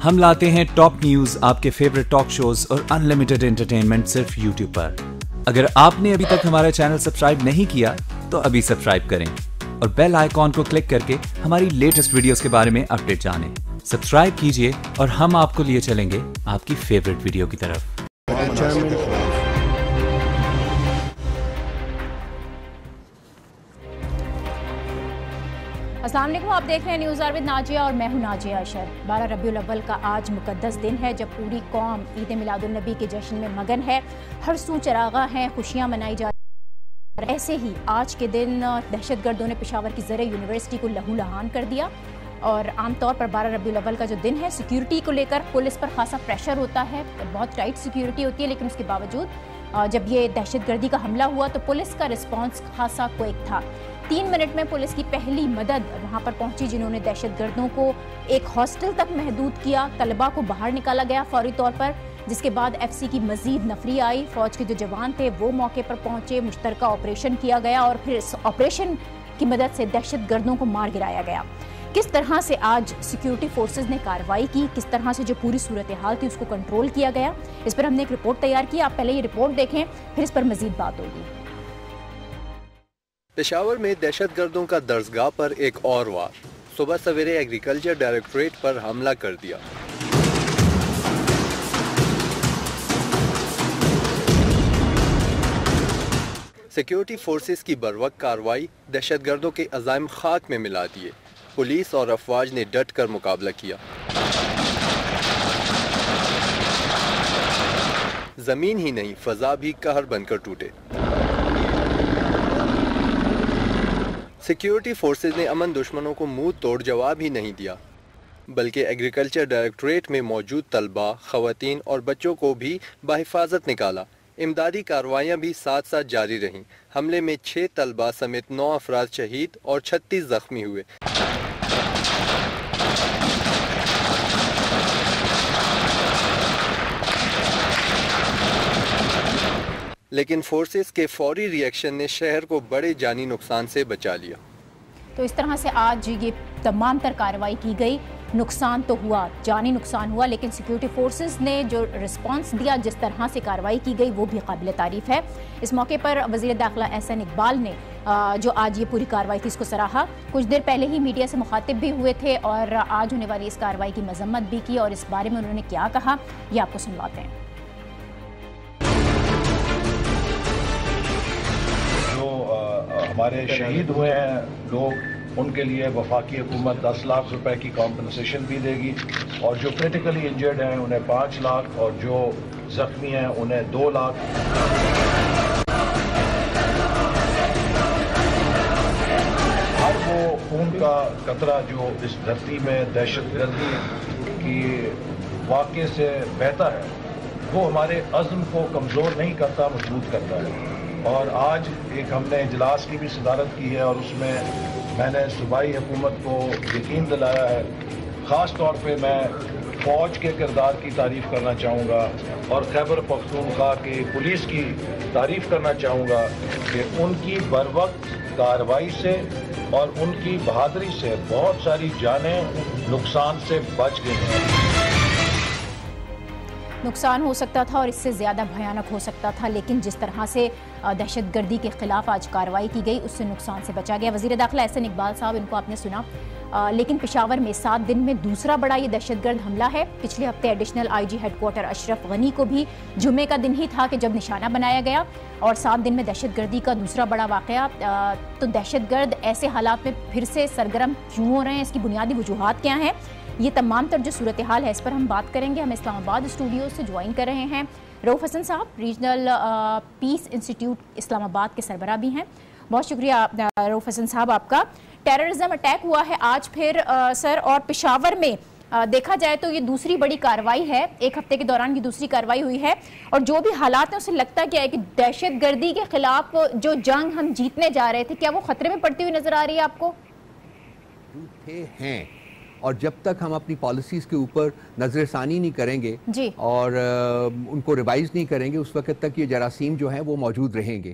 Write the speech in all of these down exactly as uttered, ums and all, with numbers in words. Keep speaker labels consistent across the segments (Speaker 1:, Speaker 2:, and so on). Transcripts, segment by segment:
Speaker 1: ہم لاتے ہیں ٹاپ نیوز، آپ کے فیوریٹ ٹاک شوز اور انلمیٹڈ انٹرٹینمنٹ صرف یوٹیوب پر۔ اگر آپ نے ابھی تک ہمارا چینل سبسکرائب نہیں کیا تو ابھی سبسکرائب کریں اور بیل آئیکن کو کلک کر کے ہماری لیٹسٹ ویڈیوز کے بارے میں اپڈیٹ جانیں۔ سبسکرائب کیجئے اور ہم آپ کو لیے چلیں گے آپ کی فیوریٹ ویڈیو کی طرف۔
Speaker 2: السلام علیکم، آپ دیکھ رہے ہیں نیوز آر ود ناجیہ اور میں ہوں ناجیہ اشر۔ بارہ ربیع الاول کا آج مقدس دن ہے جب پوری قوم عید میلاد النبی کے جشن میں مگن ہے، ہر سو چراغاں ہیں، خوشیاں منائی جا رہی ہیں۔ ایسے ہی آج کے دن دہشت گردوں نے پشاور کی زرعی یونیورسٹی کو لہو لہان کر دیا، اور عام طور پر بارہ ربیع الاول کا جو دن ہے سیکیورٹی کو لے کر پولیس پر خاصا پریشر ہوتا ہے، بہت ٹائٹ سیکیورٹی ہوتی ہے، لیکن اس کے باوجود جب یہ دہشت گردی کا حملہ ہوا تو پولیس کا رسپانس خاصا کوئک تھا۔ تین منٹ میں پولیس کی پہلی مدد وہاں پر پہنچی، جنہوں نے دہشت گردوں کو ایک ہاسٹل تک محدود کیا، طلباء کو باہر نکالا گیا فوری طور پر، جس کے بعد ایف سی کی مزید نفری آئی، فوج کے جو جوان تھے وہ موقع پر پہنچے، مشترکہ آپریشن کیا گیا اور پھر اس آپریشن کی مدد سے دہشت گردوں کو مار گرایا گیا۔ کس طرح سے آج سیکیورٹی فورسز نے کارروائی کی، کس طرح سے جو پوری صورتحال تھی اس کو کنٹرول کیا گیا، اس پر ہم نے ایک رپورٹ تیار کی، آپ پہلے یہ رپورٹ دیکھیں پھر اس پر مزید بات ہوگی۔
Speaker 3: پشاور میں دہشت گردوں کا درسگاہ پر ایک اور وار، صبح سویرے ایگریکلچر ڈائریکٹوریٹ پر حملہ کر دیا۔ سیکیورٹی فورسز کی بروقت کارروائی دہشت گردوں کے عزائم خاک میں ملا دیے، پولیس اور افواج نے ڈٹ کر مقابلہ کیا۔ زمین ہی نہیں، فضا بھی قہر بن کر ٹوٹے۔ سیکیورٹی فورسز نے امن دشمنوں کو منہ توڑ جواب ہی نہیں دیا، بلکہ ایگریکلچر ڈائریکٹوریٹ میں موجود طلباء، خواتین اور بچوں کو بھی بحفاظت نکالا۔ امدادی کارروائیاں بھی ساتھ ساتھ جاری رہیں۔ حملے میں چھ طلباء سمیت نو افراد شہید اور چھتیس زخمی ہوئے۔ لیکن فورسز کے فوری ری ایکشن نے شہر کو بڑے جانی نقصان سے بچا لیا۔
Speaker 2: تو اس طرح سے آج یہ تمام تر کارروائی کی گئی، نقصان تو ہوا، جانی نقصان ہوا، لیکن سیکیورٹی فورسز نے جو رسپانس دیا، جس طرح سے کارروائی کی گئی وہ بھی قابل تعریف ہے۔ اس موقع پر وزیر داخلہ احسن اقبال نے جو آج یہ پوری کارروائی تھی اس کو سراہا، کچھ دیر پہلے ہی میڈیا سے مخاطب بھی ہوئے تھے اور آج ہونے والی اس کارروائی کی مذمت بھی کی، اور اس بارے میں انہوں نے کیا کہا یہ آپ کو سنواتے ہیں۔
Speaker 4: ہمارے شہید ہوئے ہیں لوگ، ان کے لیے وفاقی حکومت دس لاکھ روپے کی کمپنسیشن بھی دے گی، اور جو کرٹیکلی انجرڈ ہیں انہیں پانچ لاکھ اور جو زخمی ہیں انہیں دو لاکھ۔ ہر وہ خون کا قطرہ جو اس دھرتی میں دہشت گردی کی واقعے سے بہتا ہے وہ ہمارے عزم کو کمزور نہیں کرتا، مضبوط کرتا ہے۔ اور آج ایک ہم نے اجلاس کی بھی صدارت کی ہے اور اس میں میں نے صوبائی حکومت کو یقین دلایا ہے، خاص طور پہ میں فوج کے کردار کی تعریف کرنا چاہوں گا اور خیبر پختونخوا کی پولیس کی تعریف کرنا چاہوں گا کہ ان کی بروقت کارروائی سے اور ان کی بہادری سے بہت ساری جانیں نقصان سے بچ گئی ہیں۔
Speaker 2: نقصان ہو سکتا تھا اور اس سے زیادہ بھیانک ہو سکتا تھا، لیکن جس طرح سے دہشت گردی کے خلاف آج کارروائی کی گئی اس سے نقصان سے بچا گیا۔ وزیر داخلہ احسن اقبال صاحب، ان کو آپ نے سنا، لیکن پشاور میں سات دن میں دوسرا بڑا یہ دہشت گرد حملہ ہے۔ پچھلے ہفتے additional I G headquarter Ashraf Ghani کو بھی جمعے کا دن ہی تھا کہ جب نشانہ بنایا گیا، اور سات دن میں دہشت گردی کا دوسرا بڑا واقعہ۔ تو دہشت گرد ایسے حالات میں پھر سے سرگرم کیوں ہو رہے ہیں، اس کی بنیادی وجوہات کیا ہیں، یہ تمام تر جو صورتحال ہے اس پر ہم بات کریں گے۔ ہم اسلام آباد اسٹوڈیو سے جوائن کر رہے ہیں رؤف حسن صاحب، ریجنل پیس انسٹیٹیوٹ اسلام آباد کے سربراہ بھی ہیں۔ بہت شکریہ رؤف حسن صاحب آپ کا۔ ٹیررزم اٹیک ہوا ہے آج پھر سر، اور پشاور میں دیکھا جائے تو یہ دوسری بڑی کارروائی ہے، ایک ہفتے کے دوران یہ دوسری کارروائی ہوئی ہے، اور جو بھی حالات ہیں اسے لگتا کیا ہے کہ دہشت گردی کے خلاف جو جنگ ہم جیتنے جا رہے تھے، کیا وہ خطرے میں پڑتی ہوئی نظر آ رہی ہے آپ کو؟
Speaker 5: ہیں، اور جب تک ہم اپنی پالیسیز کے اوپر نظر ثانی نہیں کریں گے
Speaker 2: جی
Speaker 5: اور ان کو ریوائز نہیں کریں گے اس وقت تک یہ جراثیم جو ہیں وہ موجود رہیں گے۔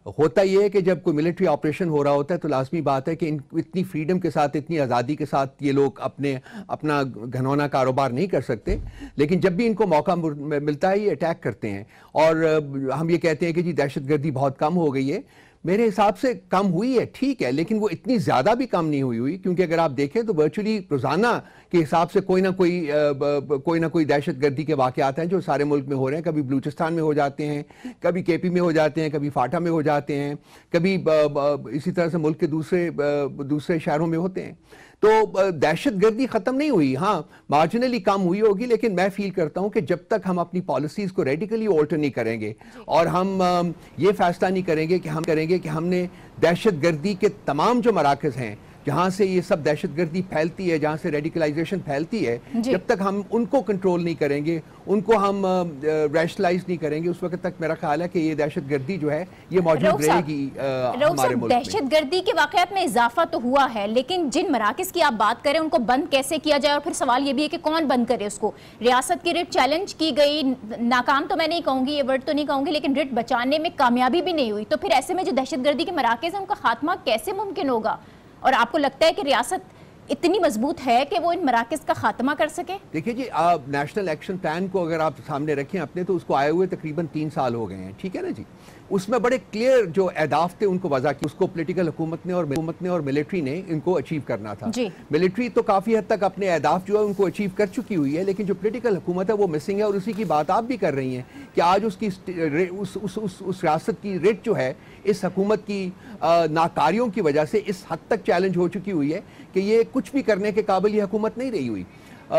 Speaker 5: ہوتا یہ ہے کہ جب کوئی ملٹری آپریشن ہو رہا ہوتا ہے تو لازمی بات ہے کہ ان اتنی فریڈم کے ساتھ, اتنی آزادی کے ساتھ یہ لوگ اپنے اپنا گھنونا کاروبار نہیں کر سکتے, لیکن جب بھی ان کو موقع ملتا ہے یہ اٹیک کرتے ہیں. اور ہم یہ کہتے ہیں کہ جی دہشت گردی بہت کم ہو گئی ہے, میرے حساب سے کم ہوئی ہے ٹھیک ہے, لیکن وہ اتنی زیادہ بھی کم نہیں ہوئی ہوئی کیونکہ اگر آپ دیکھیں تو ورچولی روزانہ کے حساب سے کوئی نہ کوئی کوئی نہ کوئی دہشت گردی کے واقعات ہیں جو سارے ملک میں ہو رہے ہیں. کبھی بلوچستان میں ہو جاتے ہیں, کبھی کے پی میں ہو جاتے ہیں, کبھی فاٹا میں ہو جاتے ہیں, کبھی اسی طرح سے ملک کے دوسرے دوسرے شہروں میں ہوتے ہیں. تو دہشت گردی ختم نہیں ہوئی, ہاں مارجنلی کم ہوئی ہوگی, لیکن میں فیل کرتا ہوں کہ جب تک ہم اپنی پالیسیز کو ریڈیکلی آلٹر نہیں کریں گے اور ہم یہ فیصلہ نہیں کریں گے کہ ہم کریں گے کہ ہم نے دہشت گردی کے تمام جو مراکز ہیں جہاں سے یہ سب دہشت گردی پھیلتی ہے, جہاں سے ریڈیکلائزیشن پھیلتی ہے, جب تک ہم ان کو کنٹرول نہیں کریں گے, ان کو ہم ریشنلائز نہیں کریں گے, اس وقت تک میرا خیال ہے کہ یہ دہشت گردی جو ہے یہ موجود رہے گی ہمارے ملک میں.
Speaker 2: دہشت گردی کے واقعات میں اضافہ تو ہوا ہے, لیکن جن مراکز کی آپ بات کریں ان کو بند کیسے کیا جائے, اور پھر سوال یہ بھی ہے کہ کون بند کرے اس کو. ریاست کی ریٹ چیلنج کی گئی, ناکام تو میں نہیں کہوں گی, یہ ورڈ تو نہیں کہوں گی, لیکن ریٹ بچانے میں کامیابی بھی نہیں ہوئی. تو پھر ایسے میں جو دہشت گردی کے مراکز ہیں ان کا خاتمہ کیسے ممکن ہوگا, اور آپ کو لگتا ہے کہ ریاست اتنی مضبوط ہے کہ وہ ان مراکز کا خاتمہ کر سکے؟
Speaker 5: دیکھیں جی, آپ نیشنل ایکشن پلان کو اگر آپ سامنے رکھیں اپنے, تو اس کو آئے ہوئے تقریباً تین سال ہو گئے ہیں, ٹھیک ہے نا جی. اس میں بڑے کلیئر جو اہداف تھے ان کو وضع کی, اس کو پولیٹیکل حکومت نے اور حکومت نے اور ملٹری نے ان کو اچیو کرنا تھا. ملٹری تو کافی حد تک اپنے اہداف جو ہے ان کو اچیو کر چکی ہوئی ہے, لیکن جو پولیٹیکل حکومت ہے وہ مسنگ ہے, اور اسی کی بات آپ بھی کر رہی ہیں کہ آج اس کی اس اس اس اس ریاست کی ریٹ جو ہے اس حکومت کی ناکاریوں کی وجہ سے اس حد تک چیلنج ہو چکی ہوئی ہے کہ یہ کچھ بھی کرنے کے قابل یہ حکومت نہیں رہی ہوئی.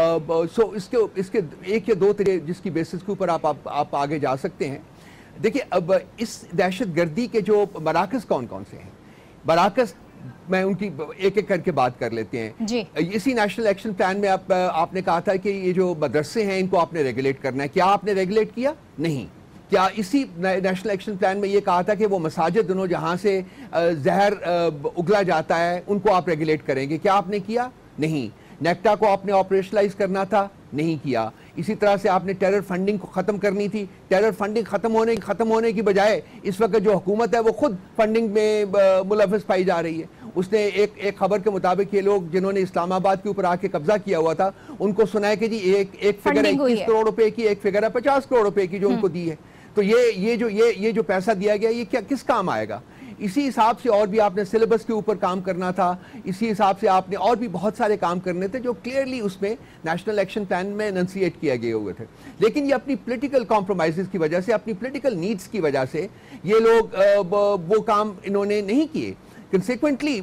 Speaker 5: سو اس کے اس کے ایک یا دو طرح جس کی بیسس کے اوپر آپ آپ آگے جا سکتے ہیں. دیکھیں اب اس دہشت گردی کے جو مراکز کون کون سے ہیں, مراکز میں ان کی ایک ایک کر کے بات کر لیتے ہیں جی. اسی نیشنل ایکشن پلان میں آپ آپ نے کہا تھا کہ یہ جو مدرسے ہیں ان کو آپ نے ریگولیٹ کرنا ہے, کیا آپ نے ریگولیٹ کیا؟ نہیں. کیا اسی نیشنل ایکشن پلان میں یہ کہا تھا کہ وہ مساجد دونوں جہاں سے زہر اگلا جاتا ہے ان کو آپ ریگولیٹ کریں گے, کیا آپ نے کیا؟ نہیں. نیکٹا کو آپ نے آپریشنلائز کرنا تھا, نہیں کیا. اسی طرح سے آپ نے ٹیرر فنڈنگ کو ختم کرنی تھی, ٹیرر فنڈنگ ختم ہونے ختم ہونے کی بجائے اس وقت جو حکومت ہے وہ خود فنڈنگ میں ملوث پائی جا رہی ہے. اس نے ایک ایک خبر کے مطابق یہ لوگ جنہوں نے اسلام آباد کے اوپر آ کے قبضہ کیا ہوا تھا ان کو سنا ہے کہ جی ایک ایک فگر ہے اکیس کروڑ روپے کی, ایک فگر ہے پچاس کروڑ روپے کی جو ان کو دی ہے. تو یہ یہ جو یہ یہ جو پیسہ دیا گیا یہ کیا کس کام آئے گا؟ اسی حساب سے اور بھی آپ نے سلیبس کے اوپر کام کرنا تھا, اسی حساب سے آپ نے اور بھی بہت سارے کام کرنے تھے جو کلیئرلی اس میں نیشنل ایکشن پلان میں اننسیٹ کیا گئے ہوئے تھے. لیکن یہ اپنی پولیٹیکل کمپرومائزز کی وجہ سے, اپنی پولیٹیکل نیڈز کی وجہ سے یہ لوگ وہ کام انہوں نے نہیں کیے. کنسیکوینٹلی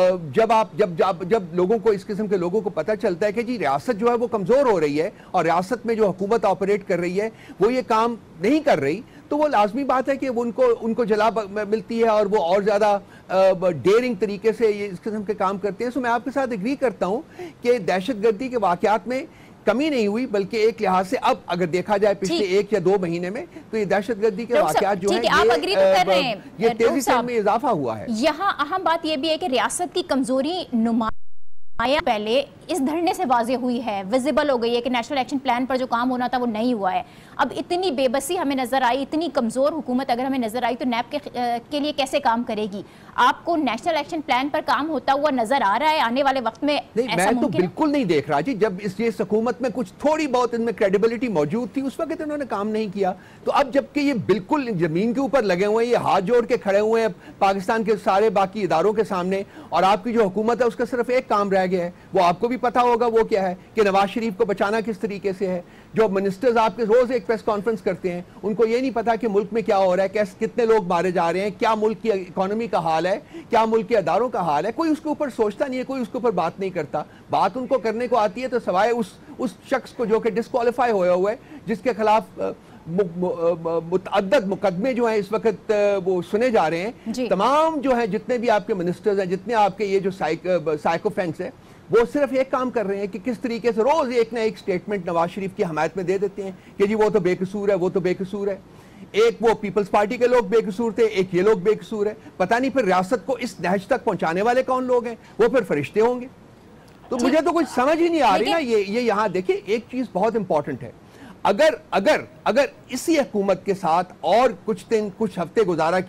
Speaker 5: جب آپ جب جب جب لوگوں کو اس قسم کے لوگوں کو پتہ چلتا ہے کہ جی ریاست جو ہے وہ کمزور ہو رہی ہے اور ریاست میں جو حکومت آپریٹ کر رہی ہے وہ یہ کام نہیں کر رہی, تو وہ لازمی بات ہے کہ ان کو ان کو جلا ملتی ہے اور وہ اور زیادہ ڈیرنگ طریقے سے یہ اس قسم کے کام کرتے ہیں. سو میں آپ کے ساتھ ایگری کرتا ہوں کہ دہشت گردی کے واقعات میں کمی نہیں ہوئی, بلکہ ایک لحاظ سے اب اگر دیکھا جائے پچھلے ایک یا دو مہینے میں تو یہ دہشت گردی کے واقعات جو ہیں یہ تیزی سے میں اضافہ ہوا ہے.
Speaker 2: یہاں اہم بات یہ بھی ہے کہ ریاست کی کمزوری نمایاں پہلے اس دھرنے سے واضح ہوئی ہے, ویزیبل ہو گئی ہے کہ نیشنل ایکشن پلان پر جو کام ہونا تھا وہ نہیں ہوا ہے. اب اتنی بے بسی ہمیں نظر آئی, اتنی کمزور حکومت اگر ہمیں نظر آئی تو نیب کے لیے کیسے کام کرے گی؟ آپ کو نیشنل ایکشن پلان پر کام ہوتا ہوا نظر آ رہا ہے آنے والے وقت میں؟
Speaker 5: نہیں, میں تو بالکل نہیں دیکھ رہا جی. جب اس یہ حکومت میں کچھ تھوڑی بہت ان میں کریڈیبلٹی موجود تھی اس وقت انہوں نے کام نہیں کیا. تو اب جب کہ یہ بالکل زمین کے اوپر لگے ہوئے ہیں, یہ ہاتھ جوڑ کے کھڑے ہوئے ہیں پاکستان کے سارے باقی اداروں کے سامنے, اور آپ کی جو حکومت ہے اس کا صرف ایک کام رہ گیا ہے, وہ آپ کو بھی پتا ہوگا وہ کیا ہے کہ نواز شریف کو بچانا کس طریقے سے ہے. جو منسٹرز آپ کے روز ایک پریس کانفرنس کرتے ہیں ان کو یہ نہیں پتا کہ ملک میں کیا ہو رہا ہے, کتنے لوگ مارے جا رہے ہیں, کیا ملک کی اکانومی کا حال ہے, کیا ملک کے اداروں کا حال ہے. کوئی اس کے اوپر سوچتا نہیں ہے, کوئی اس کے اوپر بات نہیں کرتا. بات ان کو کرنے کو آتی ہے تو سوائے اس اس شخص کو جو کہ ڈسکوالیفائی ہوا ہوا ہے, جس کے خلاف متعدد مقدمے جو ہیں اس وقت وہ سنے جا رہے ہیں. تمام جو ہیں جتنے بھی آپ کے منسٹرز ہیں, جتنے آپ کے یہ جو سائیکوفینس ہے, وہ صرف ایک کام کر رہے ہیں کہ کس طریقے سے روز ایک نہ ایک سٹیٹمنٹ نواز شریف کی حمایت میں دے دیتے ہیں کہ جی وہ تو بے قصور ہے, وہ تو بے قصور ہے. ایک وہ پیپلز پارٹی کے لوگ بے قصور تھے, ایک یہ لوگ بے قصور ہے. پتہ نہیں پھر ریاست کو اس نہج تک پہنچانے والے کون لوگ ہیں, وہ پھر فرشتے ہوں گے. تو مجھے تو کچھ سمجھ ہی نہیں آ رہی نا. یہ یہ یہاں دیکھیں ایک چیز بہت امپورٹنٹ ہے, اگر اگر اگر اسی حکومت کے ساتھ اور کچھ دن کچھ ہفتے گزارا کیا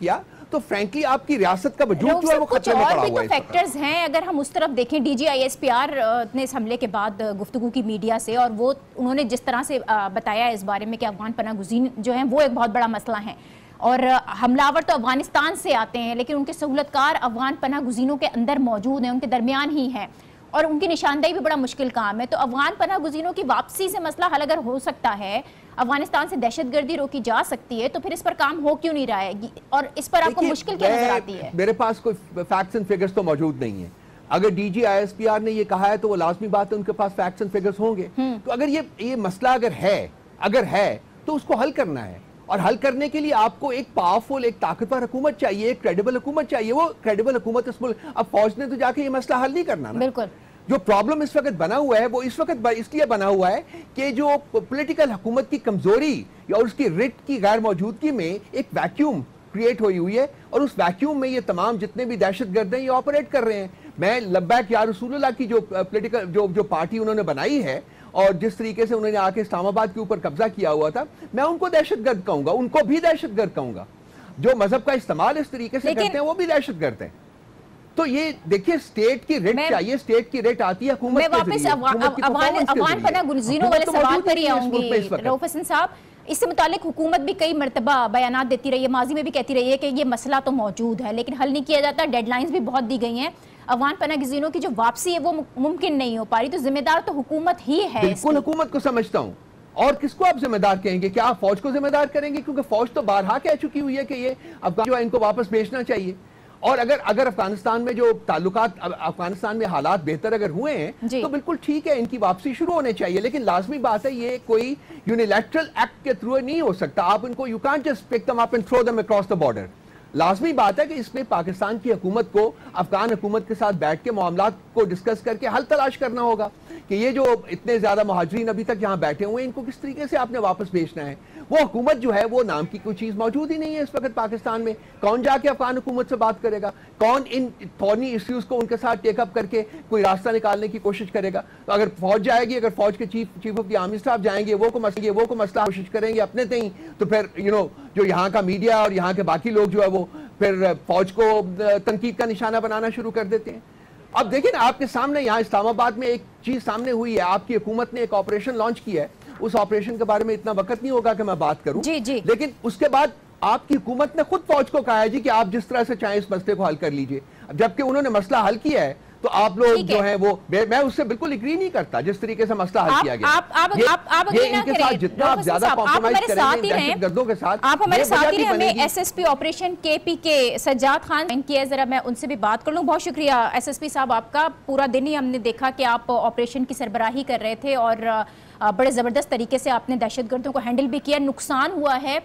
Speaker 5: تو فرینکلی آپ کی ریاست کا وجود جو ہے وہ خطرے میں پڑا ہوا ہے.
Speaker 2: اور بھی تو فیکٹرز ہیں. اگر ہم اس طرف دیکھیں, D G I S P R نے اس حملے کے بعد گفتگو کی میڈیا سے, اور وہ انہوں نے جس طرح سے بتایا اس بارے میں کہ افغان پناہ گزین جو ہیں وہ ایک بہت بڑا مسئلہ ہے, اور حملہ تو افغانستان سے آتے ہیں لیکن ان کے سہولت کار افغان پناہ گزینوں کے اندر موجود ہیں, ان کے درمیان ہی ہیں, اور ان کی نشاندہی بھی بڑا مشکل کام ہے. تو افغان پناہ گزینوں کی واپسی سے مسئلہ حل اگر ہو سکتا ہے, افغانستان سے دہشت گردی روکی جا سکتی ہے, تو پھر اس پر کام ہو کیوں نہیں رہا ہے, اور اس پر آپ کو مشکل کیا نظر آتی ہے؟
Speaker 5: میرے پاس کوئی فیکٹس اینڈ فگرز تو موجود نہیں ہیں. اگر D G I S P R نے یہ کہا ہے تو وہ لازمی بات ہے ان کے پاس فیکٹس اینڈ فگرز ہوں گے. تو اگر یہ یہ مسئلہ اگر ہے اگر ہے تو اس کو حل کرنا ہے, اور حل کرنے کے لیے آپ کو ایک پاورفل, ایک طاقتور حکومت چاہیے, ایک کریڈیبل حکومت چاہیے. وہ کریڈیبل حکومت اس ملک, اب فوج نے تو جا کے یہ مسئلہ حل نہیں کرنا نا.
Speaker 2: بالکل.
Speaker 5: جو پرابلم اس وقت بنا ہوا ہے وہ اس وقت اس لیے بنا ہوا ہے کہ جو پولیٹیکل حکومت کی کمزوری یا اس کی رٹ کی غیر موجودگی میں ایک ویکیوم کریٹ ہوئی ہوئی ہے, اور اس ویکیوم میں یہ تمام جتنے بھی دہشت گرد ہیں یہ آپریٹ کر رہے ہیں. میں لبیک یا رسول اللہ کی جو پولیٹیکل جو جو پارٹی انہوں نے بنائی ہے, اور جس طریقے سے انہوں نے آ کے اسلام آباد کے اوپر قبضہ کیا ہوا تھا, میں ان کو دہشت گرد کہوں گا, ان کو بھی دہشت گرد کہوں گا. جو مذہب کا استعمال اس طریقے سے کرتے ہیں وہ بھی دہشت گرد ہیں. تو یہ دیکھیے اسٹیٹ کی ریٹ چاہیے, اسٹیٹ کی ریٹ آتی ہے حکومت کے ذریعے.
Speaker 2: میں واپس افغان پناہ گزینوں والے سوال پر ہی آؤں گی. رؤف حسن صاحب, اس سے متعلق حکومت بھی کئی مرتبہ بیانات دیتی رہی ہے, ماضی میں بھی کہتی رہی ہے کہ یہ مسئلہ تو موجود ہے لیکن حل نہیں کیا جاتا. ڈیڈ لائنز بھی بہت دی گئی ہیں. افغان پناہ گزینوں کی جو واپسی ہے وہ ممکن نہیں ہو پا رہی, تو ذمہ دار تو حکومت ہی ہے.
Speaker 5: بالکل حکومت کو سمجھتا ہوں. اور کس کو آپ ذمہ دار کہیں گے؟ کیا آپ فوج کو ذمہ دار کریں گے؟ کیونکہ فوج تو بارہا کہہ چکی ہوئی ہے کہ یہ افغان جو ہے ان کو واپس بھیجنا چاہیے. اور اگر اگر افغانستان میں جو تعلقات, افغانستان میں حالات بہتر اگر ہوئے ہیں تو بالکل ٹھیک ہے, ان کی واپسی شروع ہونے چاہیے. لیکن لازمی بات ہے یہ کوئی یونیلیٹرل ایکٹ کے تھرو نہیں ہو سکتا. آپ ان کو you can't just pick them up and throw them across the border. لازمی بات ہے کہ اس میں پاکستان کی حکومت کو افغان حکومت کے ساتھ بیٹھ کے معاملات کو ڈسکس کر کے حل تلاش کرنا ہوگا کہ یہ جو اتنے زیادہ مہاجرین ابھی تک یہاں بیٹھے ہوئے ہیں ان کو کس طریقے سے آپ نے واپس بھیجنا ہے. وہ حکومت جو ہے وہ نام کی کوئی چیز موجود ہی نہیں ہے اس وقت پاکستان میں. کون جا کے افغان حکومت سے بات کرے گا؟ کون ان تھورنی ایشوز کو ان کے ساتھ ٹیک اپ کر کے کوئی راستہ نکالنے کی کوشش کرے گا؟ تو اگر فوج جائے گی, اگر فوج کے chief chief of the army staff جائیں گے, وہ کو مسئلہ وہ کو مسئلہ کوشش کریں گے اپنے تئیں, تو پھر یو نو جو یہاں کا میڈیا اور یہاں کے باقی لوگ جو ہے وہ پھر فوج کو تنقید کا نشانہ بنانا شروع کر دیتے ہیں. اب دیکھیں نا, آپ کے سامنے یہاں اسلام آباد میں ایک چیز سامنے ہوئی ہے. آپ کی حکومت نے ایک آپریشن لانچ کیا ہے. اس آپریشن کے بارے میں اتنا وقت نہیں ہوگا کہ میں بات کروں,
Speaker 2: جی جی.
Speaker 5: لیکن اس کے بعد آپ کی حکومت نے خود فوج کو کہا ہے جی کہ آپ جس طرح سے چاہیں اس مسئلے کو حل کر لیجئے. جبکہ انہوں نے مسئلہ حل کیا ہے تو آپ لوگ جو ہیں وہ, میں اس سے بالکل اگری نہیں کرتا جس طریقے سے مسئلہ حل کیا گیا. یہ ان کے ساتھ جتنا آپ زیادہ کمپرومائز کریں گے دہشت گردوں کے ساتھ,
Speaker 2: آپ ہمارے ساتھ ہی رہیں. ہمیں ایس ایس پی آپریشن کے پی کے سجاد خان کی ہے, ذرا میں ان سے بھی بات کر لوں. بہت شکریہ ایس ایس پی صاحب آپ کا. پورا دن ہی ہم نے دیکھا کہ آپ آپریشن کی سربراہی کر رہے تھے اور بڑے زبردست طریقے سے آپ نے دہشت گردوں کو ہینڈل بھی کیا. نقصان ہوا ہے,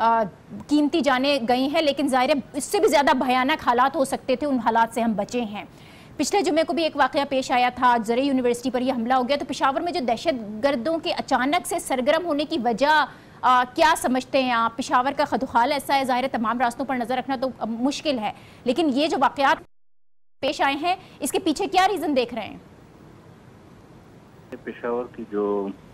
Speaker 2: قیمتی جانیں گئی ہیں, لیکن ظاہر ہے اس سے بھی زیادہ بھیانک حالات ہو سکتے تھے, ان حالات سے ہم بچے ہیں. پچھلے جمعے کو بھی ایک واقعہ پیش آیا تھا, زرعی یونیورسٹی پر یہ حملہ ہو گیا. تو پشاور میں جو دہشت گردوں کے اچانک سے سرگرم ہونے کی وجہ کیا سمجھتے ہیں آپ؟ پشاور کا خدوخال ایسا ہے, ظاہر ہے تمام راستوں پر نظر رکھنا تو مشکل ہے, لیکن یہ جو واقعات پیش آئے ہیں اس کے پیچھے کیا ریزن دیکھ رہے ہیں؟
Speaker 6: پشاور کی جو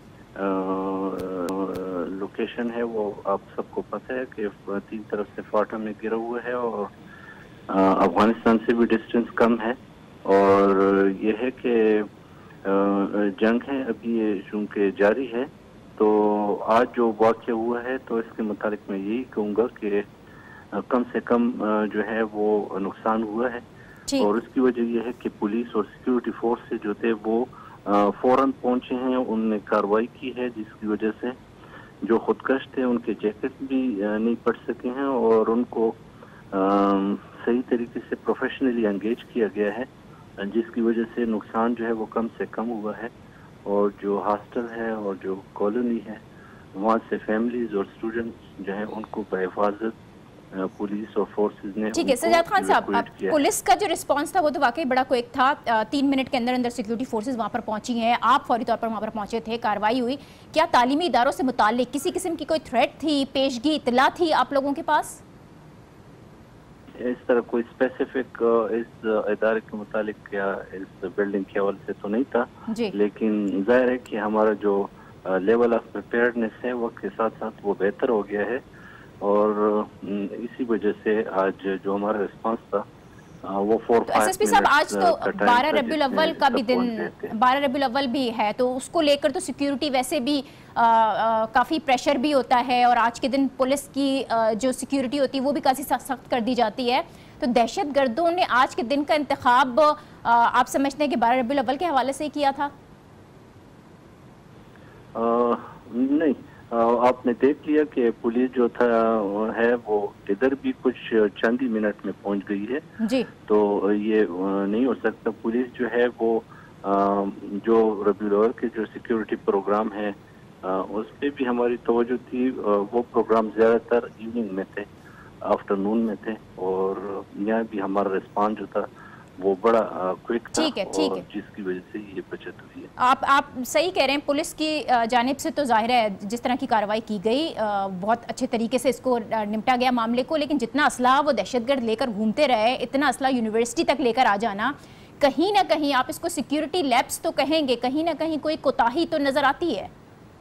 Speaker 6: لوکیشن ہے وہ آپ سب کو پتہ ہے کہ تین طرف سے فاٹا میں گرا ہوا ہے اور افغانستان سے بھی ڈسٹنس کم ہے. اور یہ ہے کہ جنگ ہے ابھی یہ چونکہ جاری ہے, تو آج جو واقعہ ہوا ہے تو اس کے متعلق میں یہی کہوں گا کہ کم سے کم جو ہے وہ نقصان ہوا ہے. اور اس کی وجہ یہ ہے کہ پولیس اور سیکیورٹی فورس سے جو تھے وہ فوراً پہنچے ہیں, ان نے کارروائی کی ہے, جس کی وجہ سے جو خودکش تھے ان کے جیکٹ بھی نہیں پڑ سکے ہیں اور ان کو صحیح طریقے سے پروفیشنلی انگیج کیا گیا ہے, جس کی وجہ سے نقصان جو ہے وہ کم سے کم ہوا ہے. اور جو ہاسٹل ہے اور جو کالونی ہے وہاں سے فیملیز اور اسٹوڈنٹس جو ہیں ان کو بحفاظت پولیس اور فورسز نے.
Speaker 2: ٹھیک ہے سجاد خان صاحب, پولیس کا جو رسپانس تھا وہ تو واقعی بڑا کوئک تھا. تین منٹ کے اندر اندر سیکیورٹی فورسز وہاں پر پہنچی ہیں, آپ فوری طور پر وہاں پر پہنچے تھے, کارروائی ہوئی. کیا تعلیمی اداروں سے متعلق کسی قسم کی کوئی تھریٹ تھی, پیشگی اطلاع تھی آپ لوگوں کے پاس؟
Speaker 6: اس طرح کوئی اسپیسیفک اس ادارے کے متعلق یا اس بلڈنگ کے حوالے سے تو نہیں تھا, لیکن ظاہر ہے کہ ہمارا جو لیول آف پریپیئرڈنس ہے وقت کے ساتھ ساتھ وہ بہتر ہو گیا ہے. اور اسی وجہ سے آج جو ہمارا رسپانس تھا وہ فور
Speaker 2: ایس ایس پی صاحب آج تو بارہ ربیع الاول کا بھی دن بارہ ربیع الاول بھی ہے، تو اس کو لے کر تو سیکیورٹی ویسے بھی کافی پریشر بھی ہوتا ہے، اور آج کے دن پولیس کی جو سیکیورٹی ہوتی ہے وہ بھی کافی سخت کر دی جاتی ہے، تو دہشت گردوں نے آج کے دن کا انتخاب آپ سمجھتے ہیں کہ بارہ ربیع الاول کے حوالے سے کیا تھا؟
Speaker 6: نہیں، آپ نے دیکھ لیا کہ پولیس جو تھا ہے وہ ادھر بھی کچھ چند ہی منٹ میں پہنچ گئی ہے
Speaker 2: جی، تو
Speaker 6: یہ نہیں ہو سکتا۔ پولیس جو ہے وہ جو ربیع الاول کے جو سیکیورٹی پروگرام ہے اس پہ بھی ہماری توجہ تھی، وہ پروگرام زیادہ تر ایوننگ میں تھے، آفٹر نون میں تھے، اور یہاں بھی ہمارا رسپانس جو تھا وہ بڑا کوئک تھا، اور جس کی وجہ سے یہ بچت ہوئی ہے۔
Speaker 2: آپ آپ صحیح کہہ رہے ہیں، پولیس کی جانب سے تو ظاہر ہے جس طرح کی کارروائی کی گئی بہت اچھے طریقے سے اس کو نمٹا گیا معاملے کو، لیکن جتنا اسلحہ وہ دہشت گرد لے کر گھومتے رہے، اتنا اسلحہ یونیورسٹی تک لے کر آ جانا، کہیں نہ کہیں آپ اس کو سیکیورٹی لیپس تو کہیں گے، کہیں نہ کہیں کوئی کوتاہی تو نظر آتی ہے۔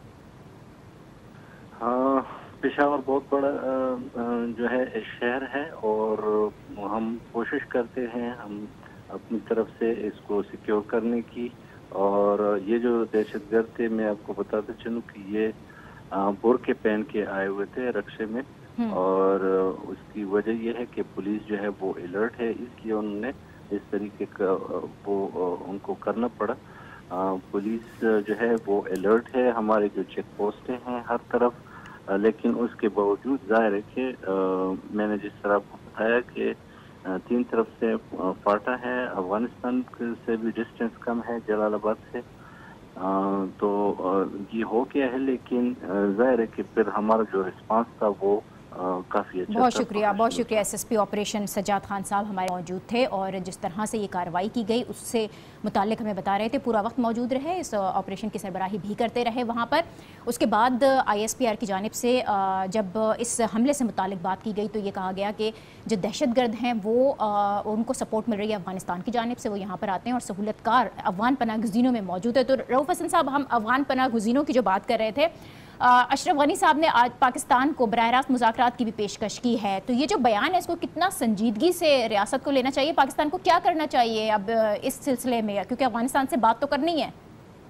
Speaker 6: ہاں، پشاور بہت بڑا جو ہے شہر ہے، اور ہم کوشش کرتے ہیں ہم اپنی طرف سے اس کو سیکیور کرنے کی، اور یہ جو دہشت گرد تھے میں آپ کو بتاتے چلوں کہ یہ برقعے پہن کے آئے ہوئے تھے رکشے میں، اور اس کی وجہ یہ ہے کہ پولیس جو ہے وہ الرٹ ہے، اس لیے انہوں نے اس طریقے کا وہ ان کو کرنا پڑا۔ پولیس جو ہے وہ الرٹ ہے، ہمارے جو چیک پوسٹیں ہیں ہر طرف، لیکن اس کے باوجود ظاہر ہے کہ میں نے جس طرح آپ کو بتایا کہ تین طرف سے فاٹا ہے، افغانستان سے بھی ڈسٹینس کم ہے جلال آباد سے، تو یہ ہو گیا ہے، لیکن ظاہر ہے کہ پھر ہمارا جو رسپانس تھا وہ کافی اچھا۔
Speaker 2: بہت شکریہ بہت شکریہ S S P operation Sajjad Khan sahab ہمارے موجود تھے، اور جس طرح سے یہ کارروائی کی گئی اس سے متعلق ہمیں بتا رہے تھے، پورا وقت موجود رہے، اس آپریشن کی سربراہی بھی کرتے رہے وہاں پر۔ اس کے بعد آئی ایس پی آر کی جانب سے جب اس حملے سے متعلق بات کی گئی تو یہ کہا گیا کہ جو دہشت گرد ہیں وہ ان کو سپورٹ مل رہی ہے افغانستان کی جانب سے، وہ یہاں پر آتے ہیں اور سہولت کار افغان پناہ گزینوں میں موجود ہے۔ تو رؤف حسن صاحب، ہم افغان پناہ گزینوں کی جو بات کر رہے تھے، اشرف غنی صاحب نے آج پاکستان کو براہ راست مذاکرات کی بھی پیشکش کی ہے، تو یہ جو بیان ہے اس کو کتنا سنجیدگی سے ریاست کو لینا چاہیے، پاکستان کو کیا کرنا چاہیے اب اس سلسلے میں، کیونکہ افغانستان سے بات تو کرنی ہے؟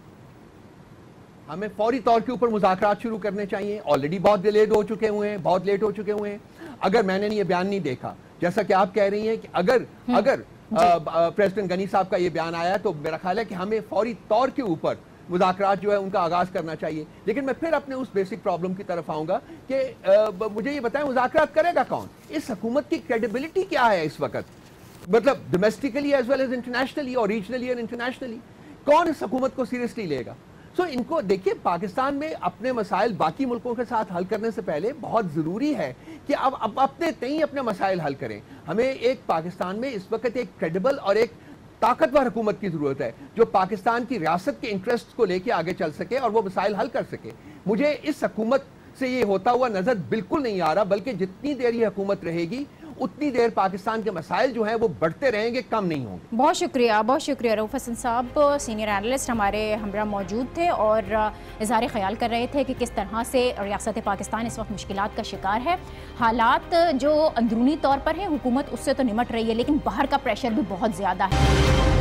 Speaker 5: ہمیں فوری طور کے اوپر مذاکرات شروع کرنے چاہیے، آلریڈی بہت ڈیلیڈ ہو چکے ہوئے ہیں، بہت لیٹ ہو چکے ہوئے ہیں۔ اگر میں نے یہ بیان نہیں دیکھا، جیسا کہ آپ کہہ رہی ہیں کہ اگر اگر پریزیڈنٹ غنی صاحب کا یہ بیان آیا تو میرا خیال ہے کہ ہمیں فوری طور کے اوپر مذاکرات جو ہے ان کا آغاز کرنا چاہیے، لیکن میں پھر اپنے اس بیسک پرابلم کی طرف آؤں گا کہ مجھے یہ بتائیں مذاکرات کرے گا کون؟ اس حکومت کی کریڈیبلٹی کیا ہے اس وقت، مطلب domestically as well as internationally اور ریجنلی اور انٹرنیشنلی، کون اس حکومت کو سیریسلی لے گا؟ سو ان کو دیکھیے، پاکستان میں اپنے مسائل باقی ملکوں کے ساتھ حل کرنے سے پہلے بہت ضروری ہے کہ اب اب اپنے تئیں اپنے مسائل حل کریں۔ ہمیں ایک پاکستان میں اس وقت ایک کریڈیبل اور ایک طاقتور حکومت کی ضرورت ہے جو پاکستان کی ریاست کے انٹرسٹ کو لے کے آگے چل سکے اور وہ مسائل حل کر سکے۔ مجھے اس حکومت سے یہ ہوتا ہوا نظر بالکل نہیں آ رہا، بلکہ جتنی دیر یہ حکومت رہے گی اتنی دیر پاکستان کے مسائل جو ہیں وہ بڑھتے رہیں گے، کم نہیں ہوں گے۔
Speaker 2: بہت شکریہ بہت شکریہ رؤف حسن صاحب، سینئر اینالسٹ ہمارے ہمراہ موجود تھے اور اظہار خیال کر رہے تھے کہ کس طرح سے ریاست پاکستان اس وقت مشکلات کا شکار ہے۔ حالات جو اندرونی طور پر ہیں، حکومت اس سے تو نمٹ رہی ہے، لیکن باہر کا پریشر بھی بہت زیادہ ہے۔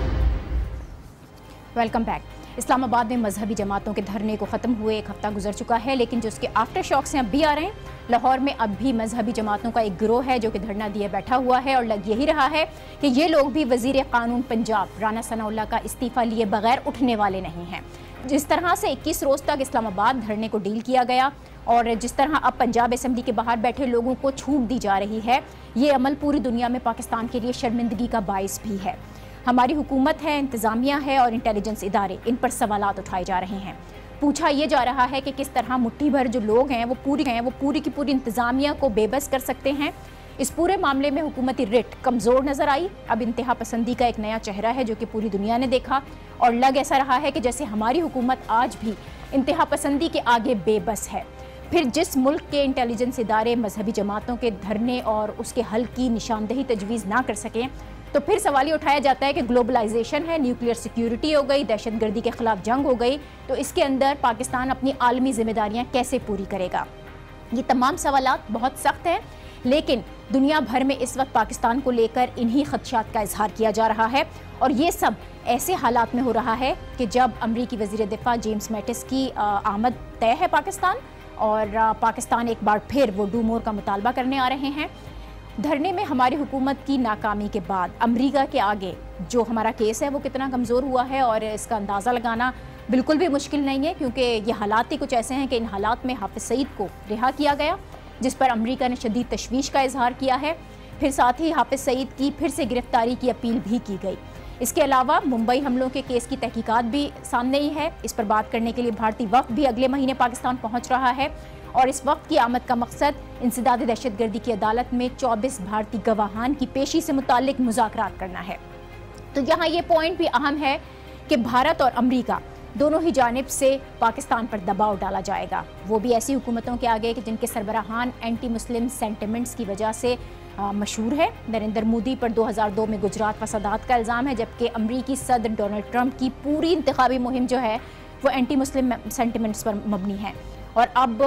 Speaker 2: Welcome back. اسلام آباد میں مذہبی جماعتوں کے دھرنے کو ختم ہوئے ایک ہفتہ گزر چکا ہے، لیکن جو اس کے آفٹر شاکس ہیں اب بھی آ رہے ہیں۔ لاہور میں اب بھی مذہبی جماعتوں کا ایک گروہ ہے جو کہ دھرنا دیے بیٹھا ہوا ہے، اور لگ یہی رہا ہے کہ یہ لوگ بھی وزیر قانون پنجاب رانا ثناء اللہ کا استعفیٰ لیے بغیر اٹھنے والے نہیں ہیں۔ جس طرح سے اکیس روز تک اسلام آباد دھرنے کو ڈیل کیا گیا، اور جس طرح اب پنجاب اسمبلی کے باہر بیٹھے لوگوں کو چھوٹ دی جا رہی ہے، یہ عمل پوری دنیا میں پاکستان کے لیے شرمندگی کا باعث بھی ہے۔ ہماری حکومت ہے، انتظامیہ ہے اور انٹیلیجنس ادارے، ان پر سوالات اٹھائے جا رہے ہیں۔ پوچھا یہ جا رہا ہے کہ کس طرح مٹھی بھر جو لوگ ہیں وہ پوری ہیں وہ پوری کی پوری انتظامیہ کو بے بس کر سکتے ہیں۔ اس پورے معاملے میں حکومتی رٹ کمزور نظر آئی۔ اب انتہا پسندی کا ایک نیا چہرہ ہے جو کہ پوری دنیا نے دیکھا، اور لگ ایسا رہا ہے کہ جیسے ہماری حکومت آج بھی انتہا پسندی کے آگے بے بس ہے۔ پھر جس ملک کے انٹیلیجنس ادارے مذہبی جماعتوں کے دھرنے اور اس کے حل کی نشاندہی تجویز نہ کر سکیں، تو پھر سوال یہ اٹھایا جاتا ہے کہ گلوبلائزیشن ہے، نیوکلیئر سیکیورٹی ہو گئی، دہشت گردی کے خلاف جنگ ہو گئی، تو اس کے اندر پاکستان اپنی عالمی ذمہ داریاں کیسے پوری کرے گا؟ یہ تمام سوالات بہت سخت ہیں، لیکن دنیا بھر میں اس وقت پاکستان کو لے کر انہی خدشات کا اظہار کیا جا رہا ہے، اور یہ سب ایسے حالات میں ہو رہا ہے کہ جب امریکی وزیر دفاع جیمز میٹس کی آمد طے ہے پاکستان، اور پاکستان ایک بار پھر وہ ڈو مور کا مطالبہ کرنے آ رہے ہیں۔ دھرنے میں ہماری حکومت کی ناکامی کے بعد امریکہ کے آگے جو ہمارا کیس ہے وہ کتنا کمزور ہوا ہے، اور اس کا اندازہ لگانا بالکل بھی مشکل نہیں ہے، کیونکہ یہ حالات ہی کچھ ایسے ہیں کہ ان حالات میں حافظ سعید کو رہا کیا گیا، جس پر امریکہ نے شدید تشویش کا اظہار کیا ہے، پھر ساتھ ہی حافظ سعید کی پھر سے گرفتاری کی اپیل بھی کی گئی۔ اس کے علاوہ ممبئی حملوں کے کیس کی تحقیقات بھی سامنے ہی ہے، اس پر بات کرنے کے لیے بھارتی وفد بھی اگلے مہینے پاکستان پہنچ رہا ہے، اور اس وقت کی آمد کا مقصد انسداد دہشت گردی کی عدالت میں چوبیس بھارتی گواہان کی پیشی سے متعلق مذاکرات کرنا ہے۔ تو یہاں یہ پوائنٹ بھی اہم ہے کہ بھارت اور امریکہ دونوں ہی جانب سے پاکستان پر دباؤ ڈالا جائے گا، وہ بھی ایسی حکومتوں کے آگے کہ جن کے سربراہان اینٹی مسلم سینٹیمنٹس کی وجہ سے مشہور ہے۔ نریندر مودی پر دو ہزار دو میں گجرات فسادات کا الزام ہے، جبکہ امریکی صدر ڈونلڈ ٹرمپ کی پوری انتخابی مہم جو ہے وہ اینٹی مسلم سینٹیمنٹس پر مبنی ہے۔ اور اب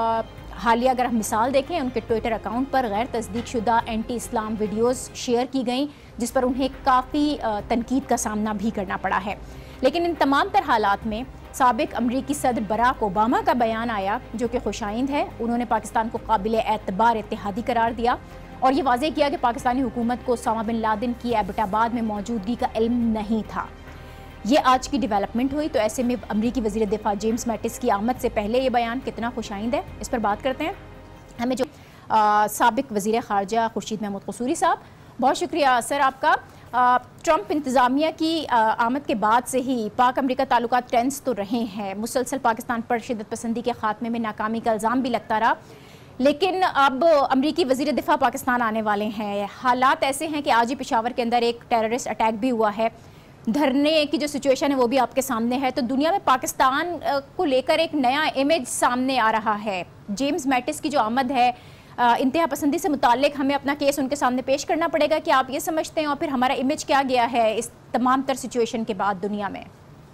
Speaker 2: حالیہ اگر ہم مثال دیکھیں، ان کے ٹویٹر اکاؤنٹ پر غیر تصدیق شدہ اینٹی اسلام ویڈیوز شیئر کی گئیں، جس پر انہیں کافی تنقید کا سامنا بھی کرنا پڑا ہے۔ لیکن ان تمام تر حالات میں سابق امریکی صدر براک اوباما کا بیان آیا جو کہ خوش آئند ہے۔ انہوں نے پاکستان کو قابل اعتبار اتحادی قرار دیا اور یہ واضح کیا کہ پاکستانی حکومت کو اسامہ بن لادن کی ایبٹ آباد میں موجودگی کا علم نہیں تھا۔ یہ آج کی ڈیولپمنٹ ہوئی، تو ایسے میں امریکی وزیر دفاع جیمز میٹس کی آمد سے پہلے یہ بیان کتنا خوش آئند ہے، اس پر بات کرتے ہیں۔ ہمیں جو سابق وزیر خارجہ خورشید محمود قصوری صاحب، بہت شکریہ سر آپ کا۔ ٹرمپ انتظامیہ کی آمد کے بعد سے ہی پاک امریکہ تعلقات ٹینس تو رہے ہیں، مسلسل پاکستان پر شدت پسندی کے خاتمے میں ناکامی کا الزام بھی لگتا رہا، لیکن اب امریکی وزیر دفاع پاکستان آنے والے ہیں۔ حالات ایسے ہیں کہ آج ہی پشاور کے اندر ایک ٹیررسٹ اٹیک بھی ہوا ہے، دھرنے کی جو سچویشن ہے وہ بھی آپ کے سامنے ہے، تو دنیا میں پاکستان کو لے کر ایک نیا امیج سامنے آ رہا ہے۔ جیمز میٹس کی جو آمد ہے، انتہا پسندی سے متعلق ہمیں اپنا کیس ان کے سامنے پیش کرنا پڑے گا کہ آپ یہ سمجھتے ہیں، اور پھر ہمارا امیج کیا گیا ہے اس تمام تر سچویشن کے بعد دنیا میں؟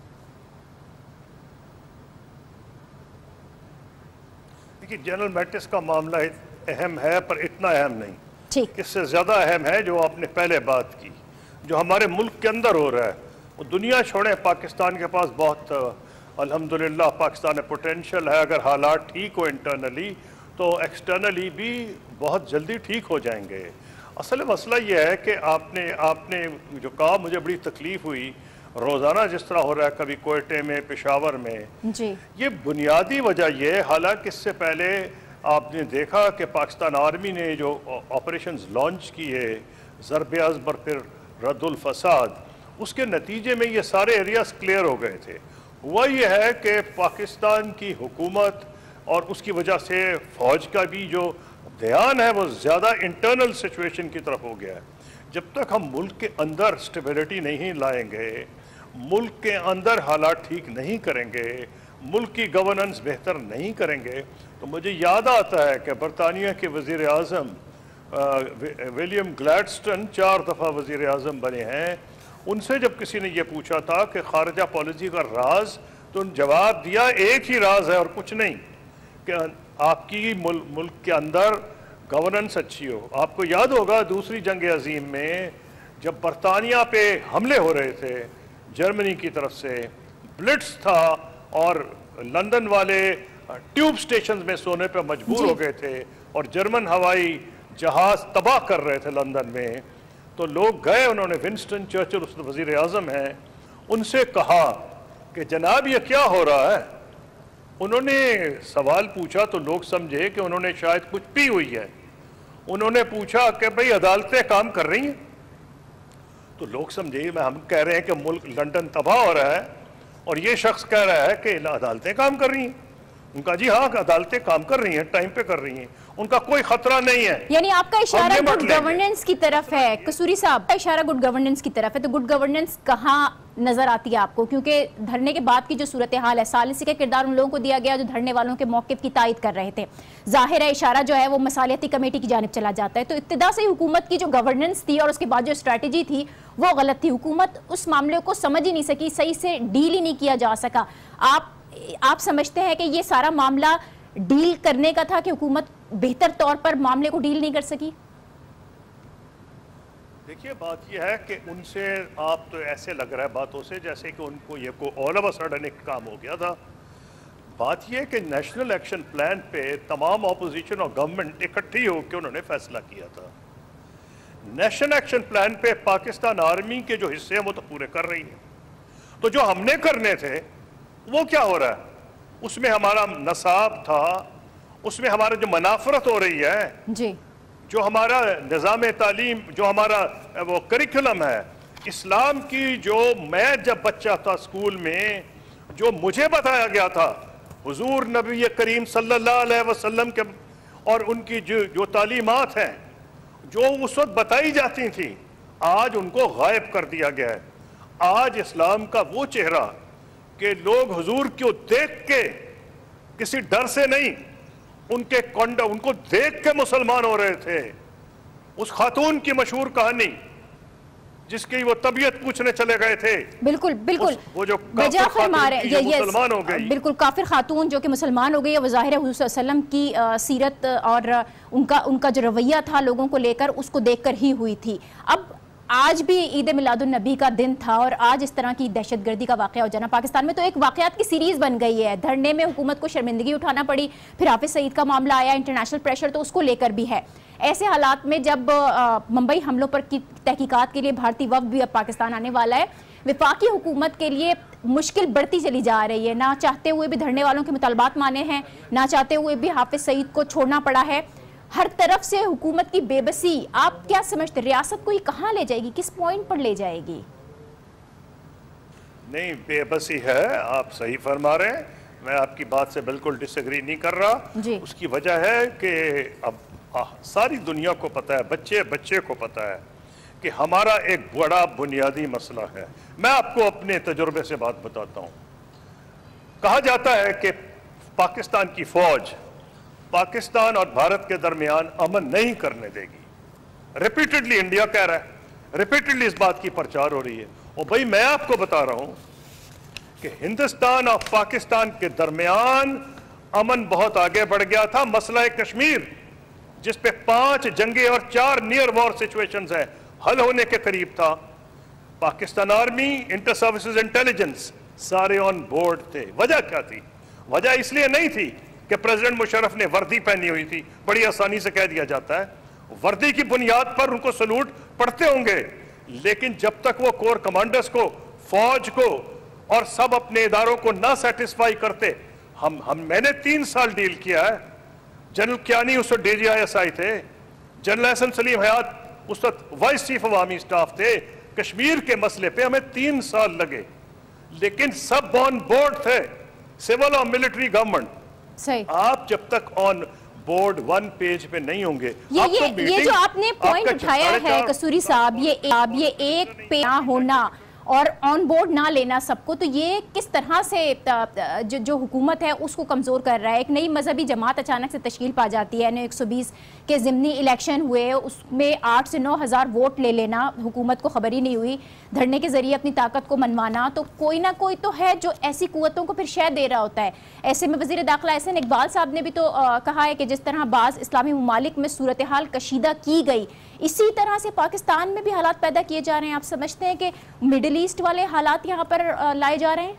Speaker 4: دیکھیے، جنرل میٹس کا معاملہ اہم ہے پر اتنا اہم نہیں،
Speaker 2: ٹھیک،
Speaker 4: اس سے زیادہ اہم ہے جو آپ نے پہلے بات کی، جو ہمارے ملک کے اندر ہو رہا ہے۔ وہ دنیا چھوڑیں، پاکستان کے پاس بہت الحمدللہ پاکستان میں پوٹینشل ہے، اگر حالات ٹھیک ہو انٹرنلی تو ایکسٹرنلی بھی بہت جلدی ٹھیک ہو جائیں گے۔ اصل مسئلہ یہ ہے کہ آپ نے آپ نے جو کہا، مجھے بڑی تکلیف ہوئی، روزانہ جس طرح ہو رہا ہے، کبھی کوئٹے میں، پشاور میں،
Speaker 2: جی،
Speaker 4: یہ بنیادی وجہ یہ ہے، حالانکہ اس سے پہلے آپ نے دیکھا کہ پاکستان آرمی نے جو آپریشنز لانچ کیے، ضرب ازبر پھر رد الفساد، اس کے نتیجے میں یہ سارے ایریاز کلیئر ہو گئے تھے۔ ہوا یہ ہے کہ پاکستان کی حکومت اور اس کی وجہ سے فوج کا بھی جو دھیان ہے وہ زیادہ انٹرنل سچویشن کی طرف ہو گیا ہے۔ جب تک ہم ملک کے اندر سٹیبلٹی نہیں لائیں گے، ملک کے اندر حالات ٹھیک نہیں کریں گے، ملک کی گورننس بہتر نہیں کریں گے، تو مجھے یاد آتا ہے کہ برطانیہ کے وزیر اعظم ولیم گلیڈسٹن چار دفعہ وزیر اعظم بنے ہیں، ان سے جب کسی نے یہ پوچھا تھا کہ خارجہ پالیسی کا راز، تو ان جواب دیا ایک ہی راز ہے اور کچھ نہیں، کہ آپ کی ملک کے اندر گورننس اچھی ہو۔ آپ کو یاد ہوگا دوسری جنگ عظیم میں جب برطانیہ پہ حملے ہو رہے تھے جرمنی کی طرف سے، بلٹس تھا اور لندن والے ٹیوب سٹیشنز میں سونے پہ مجبور ہو گئے تھے، اور جرمن ہوائی جہاز تباہ کر رہے تھے لندن میں، تو لوگ گئے، انہوں نے ونسٹن چرچل اس وزیر اعظم ہیں، ان سے کہا کہ جناب یہ کیا ہو رہا ہے؟ انہوں نے سوال پوچھا تو لوگ سمجھے کہ انہوں نے شاید کچھ پی ہوئی ہے۔ انہوں نے پوچھا کہ بھئی عدالتیں کام کر رہی ہیں؟ تو لوگ سمجھے میں ہم کہہ رہے ہیں کہ ملک لندن تباہ ہو رہا ہے، اور یہ شخص کہہ رہا ہے کہ عدالتیں کام کر رہی ہیں۔ ان کا جی ہاں عدالتیں کام کر رہی ہیں، ٹائم پہ کر رہی ہیں، ان کا کوئی خطرہ نہیں ہے۔
Speaker 2: یعنی آپ کا اشارہ گڈ گورننس کی طرف ہے، قصوری صاحب کا اشارہ گڈ گورننس کی طرف ہے، تو گڈ گورننس کہاں نظر آتی ہے آپ کو؟ کیونکہ دھرنے کے بعد کی جو صورتحال ہے، ثالثی کا کردار ان لوگوں کو دیا گیا جو دھرنے والوں کے موقف کی تائید کر رہے تھے، ظاہر ہے اشارہ جو ہے وہ مصالحتی کمیٹی کی جانب چلا جاتا ہے، تو ابتدا سے حکومت کی جو گورننس تھی اور اس کے بعد جو اسٹریٹجی تھی وہ غلط تھی، حکومت اس معاملے کو سمجھ ہی نہیں سکی، صحیح سے ڈیل ہی نہیں کیا جا سکا۔ آپ آپ سمجھتے ہیں کہ یہ سارا معاملہ ڈیل کرنے کا تھا کہ حکومت بہتر طور پر معاملے کو ڈیل نہیں کر سکی؟
Speaker 7: دیکھیے بات یہ ہے کہ ان سے آپ تو ایسے لگ رہا ہے باتوں سے جیسے کہ ان کو یہ کو آل آف اے سڈن ایک کام ہو گیا تھا. بات یہ ہے کہ نیشنل ایکشن پلان پہ تمام اپوزیشن اور گورنمنٹ اکٹھی ہو کے انہوں نے فیصلہ کیا تھا. نیشنل ایکشن پلان پہ پاکستان آرمی کے جو حصے ہیں وہ تو پورے کر رہی ہے. تو جو ہم نے کرنے تھے وہ کیا ہو رہا ہے؟ اس میں ہمارا نصاب تھا, اس میں ہمارا جو منافرت ہو رہی ہے,
Speaker 2: جی
Speaker 7: جو ہمارا نظام تعلیم, جو ہمارا وہ کریکولم ہے اسلام کی, جو میں جب بچہ تھا اسکول میں جو مجھے بتایا گیا تھا حضور نبی کریم صلی اللہ علیہ وسلم کے اور ان کی جو جو تعلیمات ہیں جو اس وقت بتائی جاتی تھیں, آج ان کو غائب کر دیا گیا ہے. آج اسلام کا وہ چہرہ کہ لوگ حضور کو دیکھ کے کسی ڈر سے نہیں, ان کے کنڈ ان کو دیکھ کے مسلمان ہو رہے تھے. اس خاتون کی مشہور کہانی جس کی وہ طبیعت پوچھنے چلے گئے تھے,
Speaker 2: بالکل بالکل
Speaker 7: وہ جو
Speaker 2: وجہ فرما رہے
Speaker 7: جو مسلمان ہو گئی,
Speaker 2: بالکل کافر خاتون جو کہ مسلمان ہو گئی, وہ ظاہر ہے حضور صلی اللہ علیہ وسلم کی سیرت اور ان کا ان کا جو رویہ تھا لوگوں کو لے کر اس کو دیکھ کر ہی ہوئی تھی. اب آج بھی عید میلاد النبی کا دن تھا اور آج اس طرح کی دہشت گردی کا واقعہ ہو جانا پاکستان میں تو ایک واقعات کی سیریز بن گئی ہے. دھرنے میں حکومت کو شرمندگی اٹھانا پڑی, پھر حافظ سعید کا معاملہ آیا, انٹرنیشنل پریشر تو اس کو لے کر بھی ہے. ایسے حالات میں جب ممبئی حملوں پر کی تحقیقات کے لیے بھارتی وفد بھی اب پاکستان آنے والا ہے, وفاقی حکومت کے لیے مشکل بڑھتی چلی جا رہی ہے. نہ چاہتے ہوئے بھی دھرنے والوں کے مطالبات مانے ہیں, نہ چاہتے ہوئے بھی حافظ سعید کو چھوڑنا پڑا ہے. ہر طرف سے حکومت کی بے بسی, آپ کیا سمجھتے ریاست کو یہ کہاں لے جائے گی, کس پوائنٹ پر لے جائے گی؟
Speaker 7: نہیں بے بسی ہے, آپ صحیح فرما رہے ہیں, میں آپ کی بات سے بالکل ڈس ایگری نہیں کر رہا.
Speaker 2: جی.
Speaker 7: اس کی وجہ ہے کہ اب ساری دنیا کو پتہ ہے, بچے بچے کو پتہ ہے کہ ہمارا ایک بڑا بنیادی مسئلہ ہے. میں آپ کو اپنے تجربے سے بات بتاتا ہوں. کہا جاتا ہے کہ پاکستان کی فوج پاکستان اور بھارت کے درمیان امن نہیں کرنے دے گی. ریپیٹڈلی انڈیا کہہ رہا ہے, ریپیٹڈلی اس بات کی پرچار ہو رہی ہے. اور بھائی میں آپ کو بتا رہا ہوں کہ ہندوستان اور پاکستان کے درمیان امن بہت آگے بڑھ گیا تھا. مسئلہ کشمیر جس پہ پانچ جنگیں اور چار نیئر وار سچویشنز ہیں حل ہونے کے قریب تھا, Pakistan army, inter services intelligence سارے آن بورڈ تھے. وجہ کیا تھی؟ وجہ اس لیے نہیں تھی کہ پریزیڈنٹ مشرف نے وردی پہنی ہوئی تھی, بڑی آسانی سے کہہ دیا جاتا ہے. وردی کی بنیاد پر ان کو سلوٹ پڑھتے ہوں گے, لیکن جب تک وہ کور کمانڈرز کو, فوج کو اور سب اپنے اداروں کو نہ سیٹسفائی کرتے, ہم ہم میں نے تین سال ڈیل کیا ہے. جنرل کیانی اس وقت D G I S I تھے, جنرل احسن سلیم حیات اس وقت وائس چیف عوامی اسٹاف تھے. کشمیر کے مسئلے پہ ہمیں تین سال لگے, لیکن سب آن بورڈ تھے, سول اور ملٹری گورنمنٹ. آپ جب تک آن بورڈ ون پیج پہ نہیں ہوں گے,
Speaker 2: یہ جو آپ نے پوائنٹ اٹھایا ہے قصوری صاحب, یہ ایک پہ نہ ہونا اور آن بورڈ نہ لینا سب کو, تو یہ کس طرح سے جو حکومت ہے اس کو کمزور کر رہا ہے؟ ایک نئی مذہبی جماعت اچانک سے تشکیل پا جاتی ہے, ایک سو بیس کے ضمنی الیکشن ہوئے, اس میں آٹھ سے نو ہزار ووٹ لے لینا, حکومت کو خبر ہی نہیں ہوئی, دھرنے کے ذریعے اپنی طاقت کو منوانا, تو کوئی نہ کوئی تو ہے جو ایسی قوتوں کو پھر شے دے رہا ہوتا ہے. ایسے میں وزیر داخلہ احسن اقبال صاحب نے بھی تو کہا ہے کہ جس طرح بعض اسلامی ممالک میں صورتحال کشیدہ کی گئی, اسی طرح سے پاکستان میں بھی حالات پیدا کیے جا رہے ہیں. آپ سمجھتے ہیں کہ مڈل ایسٹ والے حالات یہاں پر لائے جا رہے ہیں؟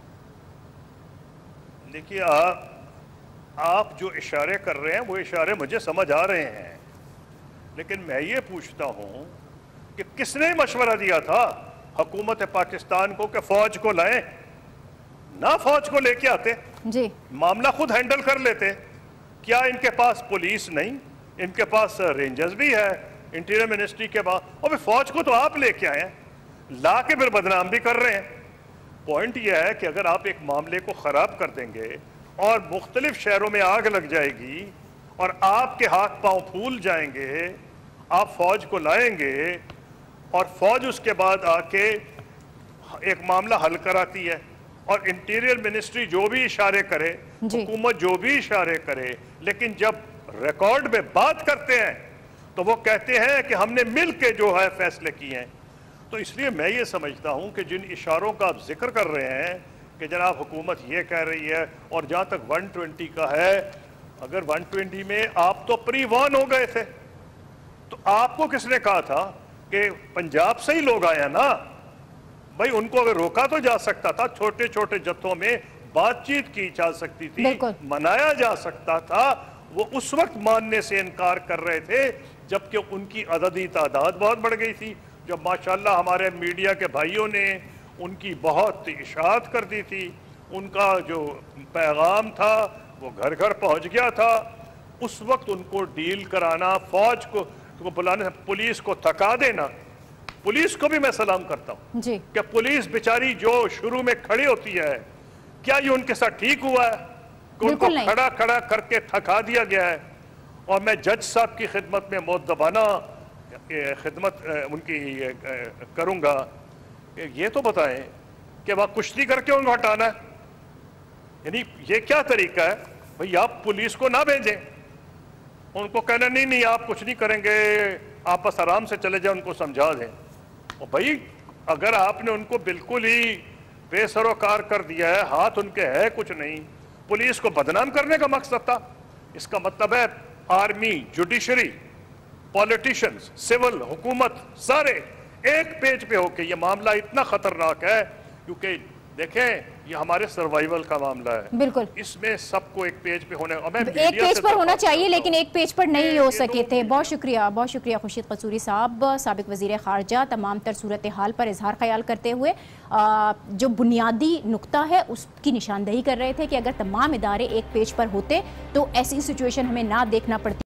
Speaker 7: دیکھیے آپ آپ جو اشارے کر رہے ہیں وہ اشارے مجھے سمجھ آ رہے ہیں, لیکن میں یہ پوچھتا ہوں کہ کس نے مشورہ دیا تھا حکومت پاکستان کو کہ فوج کو لائیں؟ نہ فوج کو لے کے آتے,
Speaker 2: جی
Speaker 7: معاملہ خود ہینڈل کر لیتے. کیا ان کے پاس پولیس نہیں؟ ان کے پاس رینجرز بھی ہے انٹیریئر منسٹری کے بعد, اور پھر فوج کو تو آپ لے کے آئے ہیں, لا کے پھر بدنام بھی کر رہے ہیں. پوائنٹ یہ ہے کہ اگر آپ ایک معاملے کو خراب کر دیں گے اور مختلف شہروں میں آگ لگ جائے گی اور آپ کے ہاتھ پاؤں پھول جائیں گے, آپ فوج کو لائیں گے اور فوج اس کے بعد آ کے ایک معاملہ حل کراتی ہے, اور انٹیریئر منسٹری جو بھی اشارے کرے, حکومت جو بھی اشارے کرے, لیکن جب ریکارڈ میں بات کرتے ہیں تو وہ کہتے ہیں کہ ہم نے مل کے جو ہے فیصلے کیے ہیں. تو اس لیے میں یہ سمجھتا ہوں کہ جن اشاروں کا آپ ذکر کر رہے ہیں کہ جناب حکومت یہ کہہ رہی ہے, اور جہاں تک ون ٹوینٹی کا ہے, اگر ون ٹوینٹی میں آپ تو پری وان ہو گئے تھے تو آپ کو کس نے کہا تھا کہ پنجاب سے ہی لوگ آئے نا بھائی, ان کو اگر روکا تو جا سکتا تھا, چھوٹے چھوٹے جتھوں میں بات چیت کی جا سکتی تھی, منایا جا سکتا تھا. وہ اس وقت ماننے سے انکار کر رہے تھے جبکہ ان کی عددی تعداد بہت بڑھ گئی تھی. جب ماشاءاللہ ہمارے میڈیا کے بھائیوں نے ان کی بہت اشاعت کر دی تھی, ان کا جو پیغام تھا وہ گھر گھر پہنچ گیا تھا, اس وقت ان کو ڈیل کرانا, فوج کو بلانے, پولیس کو تھکا دینا. پولیس کو بھی میں سلام کرتا ہوں جی کہ پولیس بیچاری جو شروع میں کھڑی ہوتی ہے, کیا یہ ان کے ساتھ ٹھیک ہوا ہے کہ ان کو کھڑا کھڑا کر کے تھکا دیا گیا ہے؟ اور میں جج صاحب کی خدمت میں مؤدبانہ خدمت ان کی کروں گا, یہ تو بتائیں کہ وہاں کشتی کر کے ان کو ہٹانا ہے؟ یعنی یہ کیا طریقہ ہے بھئی؟ آپ پولیس کو نہ بھیجیں, ان کو کہنا نہیں نہیں آپ کچھ نہیں کریں گے, آپ بس آرام سے چلے جائیں, ان کو سمجھا دیں. اور بھئی اگر آپ نے ان کو بالکل ہی بے سر و کار کر دیا ہے, ہاتھ ان کے ہے کچھ نہیں, پولیس کو بدنام کرنے کا مقصد تھا, اس کا مطلب ہے آرمی, جوڈیشری, پولیٹیشنز, سول, حکومت سارے ایک پیج پہ ہو کے یہ معاملہ اتنا خطرناک ہے, کیونکہ دیکھیں یہ ہمارے سروائیول کا معاملہ ہے. بالکل اس میں سب کو ایک پیج پہ ہونے,
Speaker 2: ایک پیج پر ہونا چاہیے لیکن ایک پیج پر نہیں ہو سکے تھے. بہت شکریہ, بہت شکریہ خورشید قصوری صاحب, سابق وزیر خارجہ, تمام تر صورتحال پر اظہار خیال کرتے ہوئے جو بنیادی نقطہ ہے اس کی نشاندہی کر رہے تھے کہ اگر تمام ادارے ایک پیج پر ہوتے تو ایسی سچویشن ہمیں نہ دیکھنا پڑتی.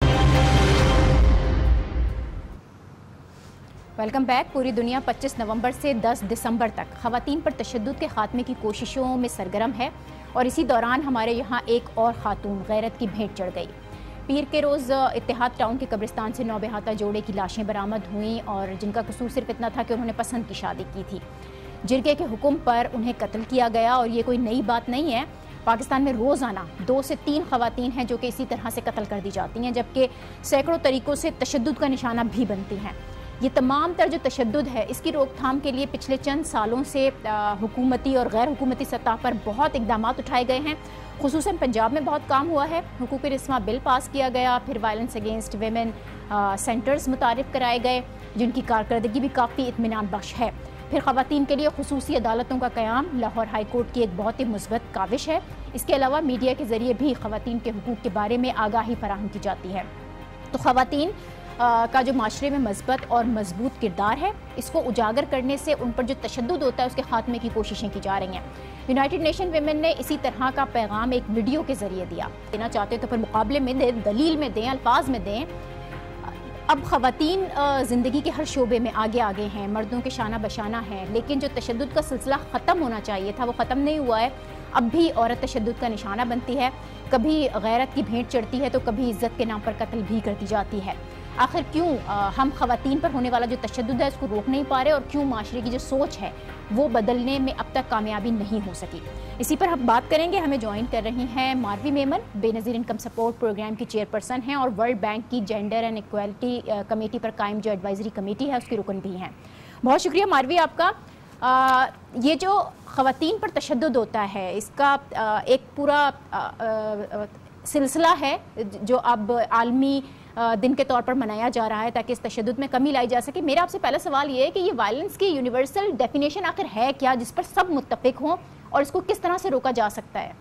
Speaker 2: Welcome back. پوری دنیا پچیس نومبر سے دس دسمبر تک خواتین پر تشدد کے خاتمے کی کوششوں میں سرگرم ہے, اور اسی دوران ہمارے یہاں ایک اور خاتون غیرت کی بھیٹ چڑھ گئی. پیر کے روز اتحاد ٹاؤن کے قبرستان سے نو بہاتہ جوڑے کی لاشیں برآمد ہوئیں, اور جن کا قصور صرف اتنا تھا کہ انہوں نے پسند کی شادی کی تھی. جرگے کے حکم پر انہیں قتل کیا گیا, اور یہ کوئی نئی بات نہیں ہے. پاکستان میں روزانہ دو سے تین خواتین ہیں جو کہ اسی طرح سے قتل کر دی جاتی ہیں, جبکہ سینکڑوں طریقوں سے تشدد کا نشانہ بھی بنتی ہیں. یہ تمام تر جو تشدد ہے اس کی روک تھام کے لیے پچھلے چند سالوں سے حکومتی اور غیر حکومتی سطح پر بہت اقدامات اٹھائے گئے ہیں. خصوصاً پنجاب میں بہت کام ہوا ہے. حقوق رسواں بل پاس کیا گیا, پھر وائلنس اگینسٹ ویمن سینٹرز متعارف کرائے گئے جن کی کارکردگی بھی کافی اطمینان بخش ہے. پھر خواتین کے لیے خصوصی عدالتوں کا قیام لاہور ہائی کورٹ کی ایک بہت ہی مثبت کاوش ہے. اس کے علاوہ میڈیا کے ذریعے بھی خواتین کے حقوق کے بارے میں آگاہی فراہم کی جاتی ہے. تو خواتین کا جو معاشرے میں مثبت اور مضبوط کردار ہے اس کو اجاگر کرنے سے ان پر جو تشدد ہوتا ہے اس کے خاتمے کی کوششیں کی جا رہی ہیں. یونائٹڈ نیشن ویمن نے اسی طرح کا پیغام ایک ویڈیو کے ذریعے دیا. دینا چاہتے تو پھر مقابلے میں دیں, دلیل میں دیں, الفاظ میں دیں. اب خواتین زندگی کے ہر شعبے میں آگے آگے ہیں, مردوں کے شانہ بشانہ ہیں, لیکن جو تشدد کا سلسلہ ختم ہونا چاہیے تھا وہ ختم نہیں ہوا ہے. اب بھی عورت تشدد کا نشانہ بنتی ہے, کبھی غیرت کی بھینٹ چڑھتی ہے تو کبھی عزت کے نام پر قتل بھی کر دی جاتی ہے. آخر کیوں ہم خواتین پر ہونے والا جو تشدد ہے اس کو روک نہیں پا رہے, اور کیوں معاشرے کی جو سوچ ہے وہ بدلنے میں اب تک کامیابی نہیں ہو سکی؟ اسی پر ہم بات کریں گے. ہمیں جوائن کر رہی ہیں Marvi Memon, Benazir income support programme کی چیئرپرسن ہیں اور ورلڈ بینک کی جینڈر اینڈ ایکویلٹی کمیٹی پر قائم جو ایڈوائزری کمیٹی ہے اس کی رکن بھی ہیں. بہت شکریہ ماروی آپ کا. آ, یہ جو خواتین پر تشدد ہوتا ہے اس کا آ, ایک پورا آ, آ, سلسلہ ہے جو اب عالمی دن کے طور پر منایا جا رہا ہے تاکہ اس تشدد میں کمی لائی جا سکے. میرا آپ سے پہلا سوال یہ ہے کہ یہ وائلنس کی یونیورسل ڈیفینیشن آخر ہے کیا جس پر سب متفق ہوں, اور اس کو کس طرح سے روکا جا سکتا ہے؟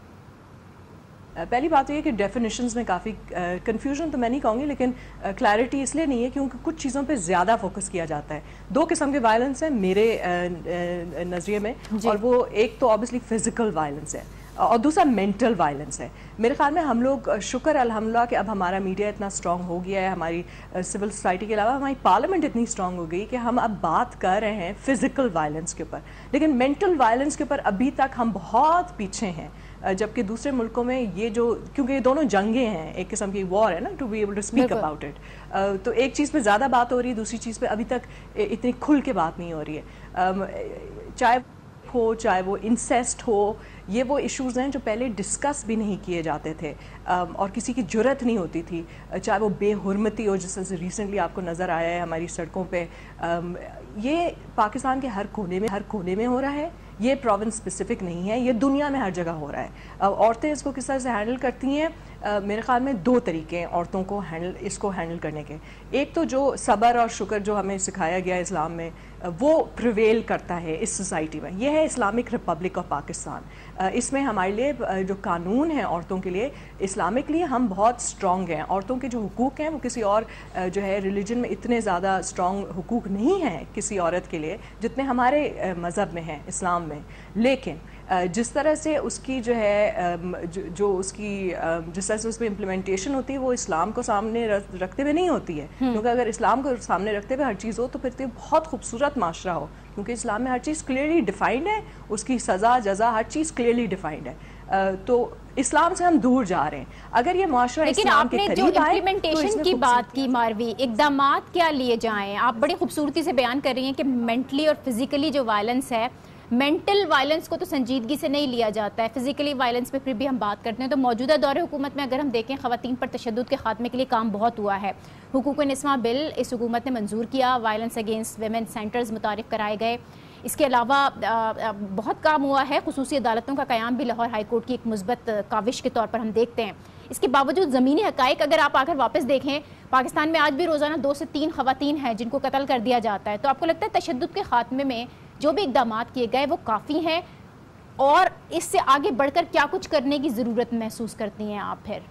Speaker 8: پہلی بات یہ کہ ڈیفینیشنز میں کافی کنفیوژن تو میں نہیں کہوں گی, لیکن کلیئرٹی اس لیے نہیں ہے کیونکہ کچھ چیزوں پہ زیادہ فوکس کیا جاتا ہے. دو قسم کے وائلنس ہیں میرے نظریے میں, اور وہ ایک تو آبویسلی فزیکل وائلنس ہے اور دوسرا مینٹل وائلنس ہے. میرے خیال میں ہم لوگ شکر الحمدللہ کہ اب ہمارا میڈیا اتنا اسٹرانگ ہو گیا ہے, ہماری سول سوسائٹی کے علاوہ ہماری پارلیمنٹ اتنی اسٹرانگ ہو گئی کہ ہم اب بات کر رہے ہیں فزیکل وائلنس کے اوپر, لیکن مینٹل وائلنس کے اوپر ابھی تک ہم بہت پیچھے ہیں. جبکہ دوسرے ملکوں میں یہ جو, کیونکہ یہ دونوں جنگیں ہیں, ایک قسم کی وار ہے نا, to be able to speak about it, تو ایک چیز پہ زیادہ بات ہو رہی ہے, دوسری چیز پہ ابھی تک اتنی کھل کے بات نہیں ہو رہی ہے. چاہے ہو چاہے وہ انسیسٹ ہو, یہ وہ ایشوز ہیں جو پہلے ڈسکس بھی نہیں کیے جاتے تھے اور کسی کی جرت نہیں ہوتی تھی. چاہے وہ بے حرمتی ہو جس سے ریسنٹلی آپ کو نظر آیا ہے ہماری سڑکوں پہ, یہ پاکستان کے ہر کونے میں ہر کونے میں ہو رہا ہے. یہ پروونس اسپیسیفک نہیں ہے, یہ دنیا میں ہر جگہ ہو رہا ہے. عورتیں اس کو کس طرح سے ہینڈل کرتی ہیں میرے خیال میں دو طریقے ہیں عورتوں کو ہینڈل اس کو ہینڈل کرنے کے. ایک تو جو صبر اور شکر جو ہمیں سکھایا گیا اسلام میں وہ پریویل کرتا ہے اس سوسائٹی میں. یہ ہے اسلامک ریپبلک آف پاکستان. اس میں ہمارے لیے جو قانون ہیں عورتوں کے لیے اسلامکلی ہم بہت اسٹرانگ ہیں. عورتوں کے جو حقوق ہیں وہ کسی اور جو ہے ریلیجن میں اتنے زیادہ اسٹرانگ حقوق نہیں ہیں کسی عورت کے لیے جتنے ہمارے مذہب میں ہیں اسلام میں. لیکن جس طرح سے اس کی جو ہے جو اس کی جس طرح سے اس میں امپلیمنٹیشن ہوتی ہے وہ اسلام کو سامنے رکھتے ہوئے نہیں ہوتی ہے. کیونکہ اگر اسلام کو سامنے رکھتے ہوئے ہر چیز ہو تو پھر تو بہت خوبصورت معاشرہ ہو, کیونکہ اسلام میں ہر چیز کلیئرلی ڈیفائنڈ ہے, اس کی سزا جزا ہر چیز کلیئرلی ڈیفائنڈ ہے. تو اسلام سے ہم دور جا رہے ہیں. اگر یہ معاشرہ اسلام کے قریب آئے. لیکن آپ نے جو
Speaker 2: امپلیمنٹیشن کی بات کی ماروی, اقدامات کیا لیے جائیں؟ آپ بڑی خوبصورتی سے بیان کر رہی ہیں کہ مینٹلی اور فزیکلی جو وائلنس ہے, مینٹل وائلنس کو تو سنجیدگی سے نہیں لیا جاتا ہے, فزیکلی وائلنس پہ پھر بھی ہم بات کرتے ہیں. تو موجودہ دور حکومت میں اگر ہم دیکھیں خواتین پر تشدد کے خاتمے کے لیے کام بہت ہوا ہے. حقوق نسواں بل اس حکومت نے منظور کیا, وائلنس اگینسٹ ویمن سینٹرز متعارف کرائے گئے. اس کے علاوہ بہت کام ہوا ہے, خصوصی عدالتوں کا قیام بھی لاہور ہائی کورٹ کی ایک مثبت کاوش کے طور پر ہم دیکھتے ہیں. اس کے باوجود زمینی حقائق اگر آپ آ کر واپس دیکھیں, پاکستان میں آج بھی روزانہ دو سے تین خواتین ہیں جن کو قتل کر دیا جاتا ہے. تو آپ کو لگتا ہے تشدد کے خاتمے میں جو بھی اقدامات کیے گئے وہ کافی ہیں, اور اس سے آگے بڑھ کر کیا کچھ کرنے کی ضرورت محسوس کرتی ہیں آپ؟ پھر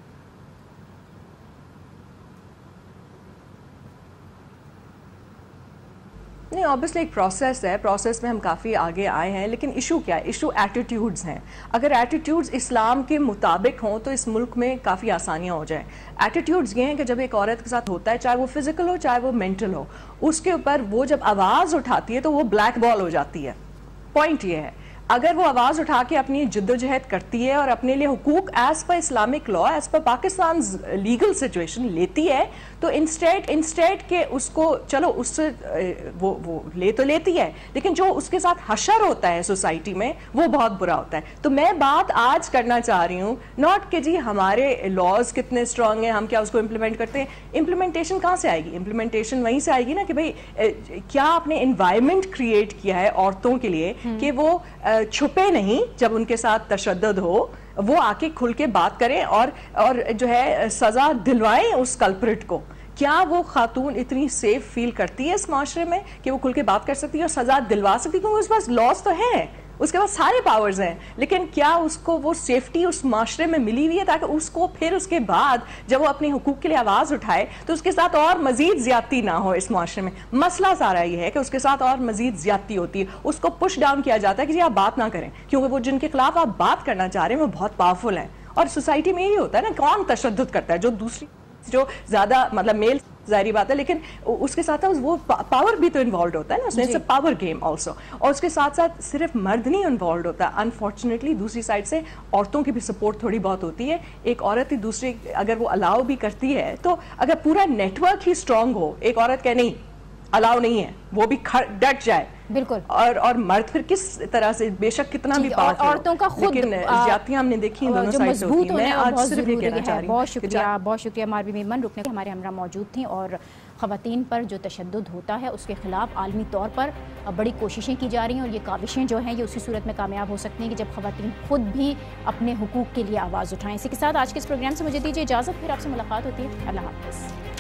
Speaker 8: نہیں, آبویسلی ایک پروسیس ہے, پروسیس میں ہم کافی آگے آئے ہیں. لیکن ایشو کیا ہے؟ ایشو ایٹیٹیوڈز ہیں. اگر ایٹیٹیوڈز اسلام کے مطابق ہوں تو اس ملک میں کافی آسانیاں ہو جائیں. ایٹیٹیوڈز یہ ہیں کہ جب ایک عورت کے ساتھ ہوتا ہے, چاہے وہ فزیکل ہو چاہے وہ مینٹل ہو, اس کے اوپر وہ جب آواز اٹھاتی ہے تو وہ بلیک بال ہو جاتی ہے. پوائنٹ یہ ہے, اگر وہ آواز اٹھا کے اپنی جد و جہد کرتی ہے اور اپنے لیے حقوق as per Islamic law, as per Pakistan legal situation لیتی ہے, تو انسٹیٹ انسٹیٹ کہ اس کو چلو اس سے وہ وہ لے تو لیتی ہے, لیکن جو اس کے ساتھ حشر ہوتا ہے سوسائٹی میں وہ بہت برا ہوتا ہے. تو میں بات آج کرنا چاہ رہی ہوں ناٹ کہ جی ہمارے لاز کتنے اسٹرانگ ہیں, ہم کیا اس کو امپلیمنٹ کرتے ہیں. امپلیمنٹیشن کہاں سے آئے گی؟ امپلیمنٹیشن وہیں سے آئے گی نا کہ بھائی کیا آپ نے انوائرمنٹ کریٹ کیا ہے عورتوں کے لیے کہ وہ چھپے نہیں جب ان کے ساتھ تشدد ہو, وہ آ کے کھل کے بات کریں اور اور جو ہے سزا دلوائیں اس کلپریٹ کو. کیا وہ خاتون اتنی سیف فیل کرتی ہے اس معاشرے میں کہ وہ کھل کے بات کر سکتی ہے اور سزا دلوا سکتی ہے؟ کیونکہ اس پاس لاز تو ہیں, اس کے پاس سارے پاورز ہیں, لیکن کیا اس کو وہ سیفٹی اس معاشرے میں ملی ہوئی ہے تاکہ اس کو پھر اس کے بعد جب وہ اپنے حقوق کے لیے آواز اٹھائے تو اس کے ساتھ اور مزید زیادتی نہ ہو اس معاشرے میں؟ مسئلہ سارا یہ ہے کہ اس کے ساتھ اور مزید زیادتی ہوتی ہے, اس کو پش ڈاؤن کیا جاتا ہے کہ جی آپ بات نہ کریں, کیونکہ وہ جن کے خلاف آپ بات کرنا چاہ رہے ہیں وہ بہت پاورفل ہیں. اور سوسائٹی میں یہی ہوتا ہے نا, کون تشدد کرتا ہے؟ جو دوسری جو زیادہ مطلب میل, ظاہری بات ہے, لیکن اس کے ساتھ وہ پاور بھی تو انوالوڈ ہوتا ہے نا, اس میں it's a power game also. اور اس کے ساتھ ساتھ صرف مرد نہیں انوالوڈ ہوتا, انفارچونیٹلی دوسری سائڈ سے عورتوں کی بھی سپورٹ تھوڑی بہت ہوتی ہے. ایک عورت ہی دوسری اگر وہ الاؤ بھی کرتی ہے تو اگر پورا نیٹ ورک ہی اسٹرانگ ہو, ایک عورت کہ نہیں الاؤ نہیں ہے, وہ بھی ڈٹ جائے,
Speaker 2: بالکل, اور
Speaker 8: اور مرد پھر کس طرح سے بے شک کتنا بھی پاس
Speaker 2: عورتوں کا خود
Speaker 8: زیادتیاں ہم نے دیکھی دونوں سائڈ سے ہوتی ہیں. میں آج صرف یہ کہنا چاہ رہی ہوں.
Speaker 2: بہت شکریہ, بہت شکریہ ماروی میمن رکنے کے ہمارے ہمراہ موجود تھیں. اور خواتین پر جو تشدد ہوتا ہے اس کے خلاف عالمی طور پر بڑی کوششیں کی جا رہی ہیں, اور یہ کاوشیں جو ہیں یہ اسی صورت میں کامیاب ہو سکتی ہیں کہ جب خواتین خود بھی اپنے حقوق کے لیے آواز اٹھائیں. اسی کے ساتھ آج کے اس پروگرام سے مجھے دیجیے اجازت, پھر آپ سے ملاقات ہوتی ہے. اللہ حافظ.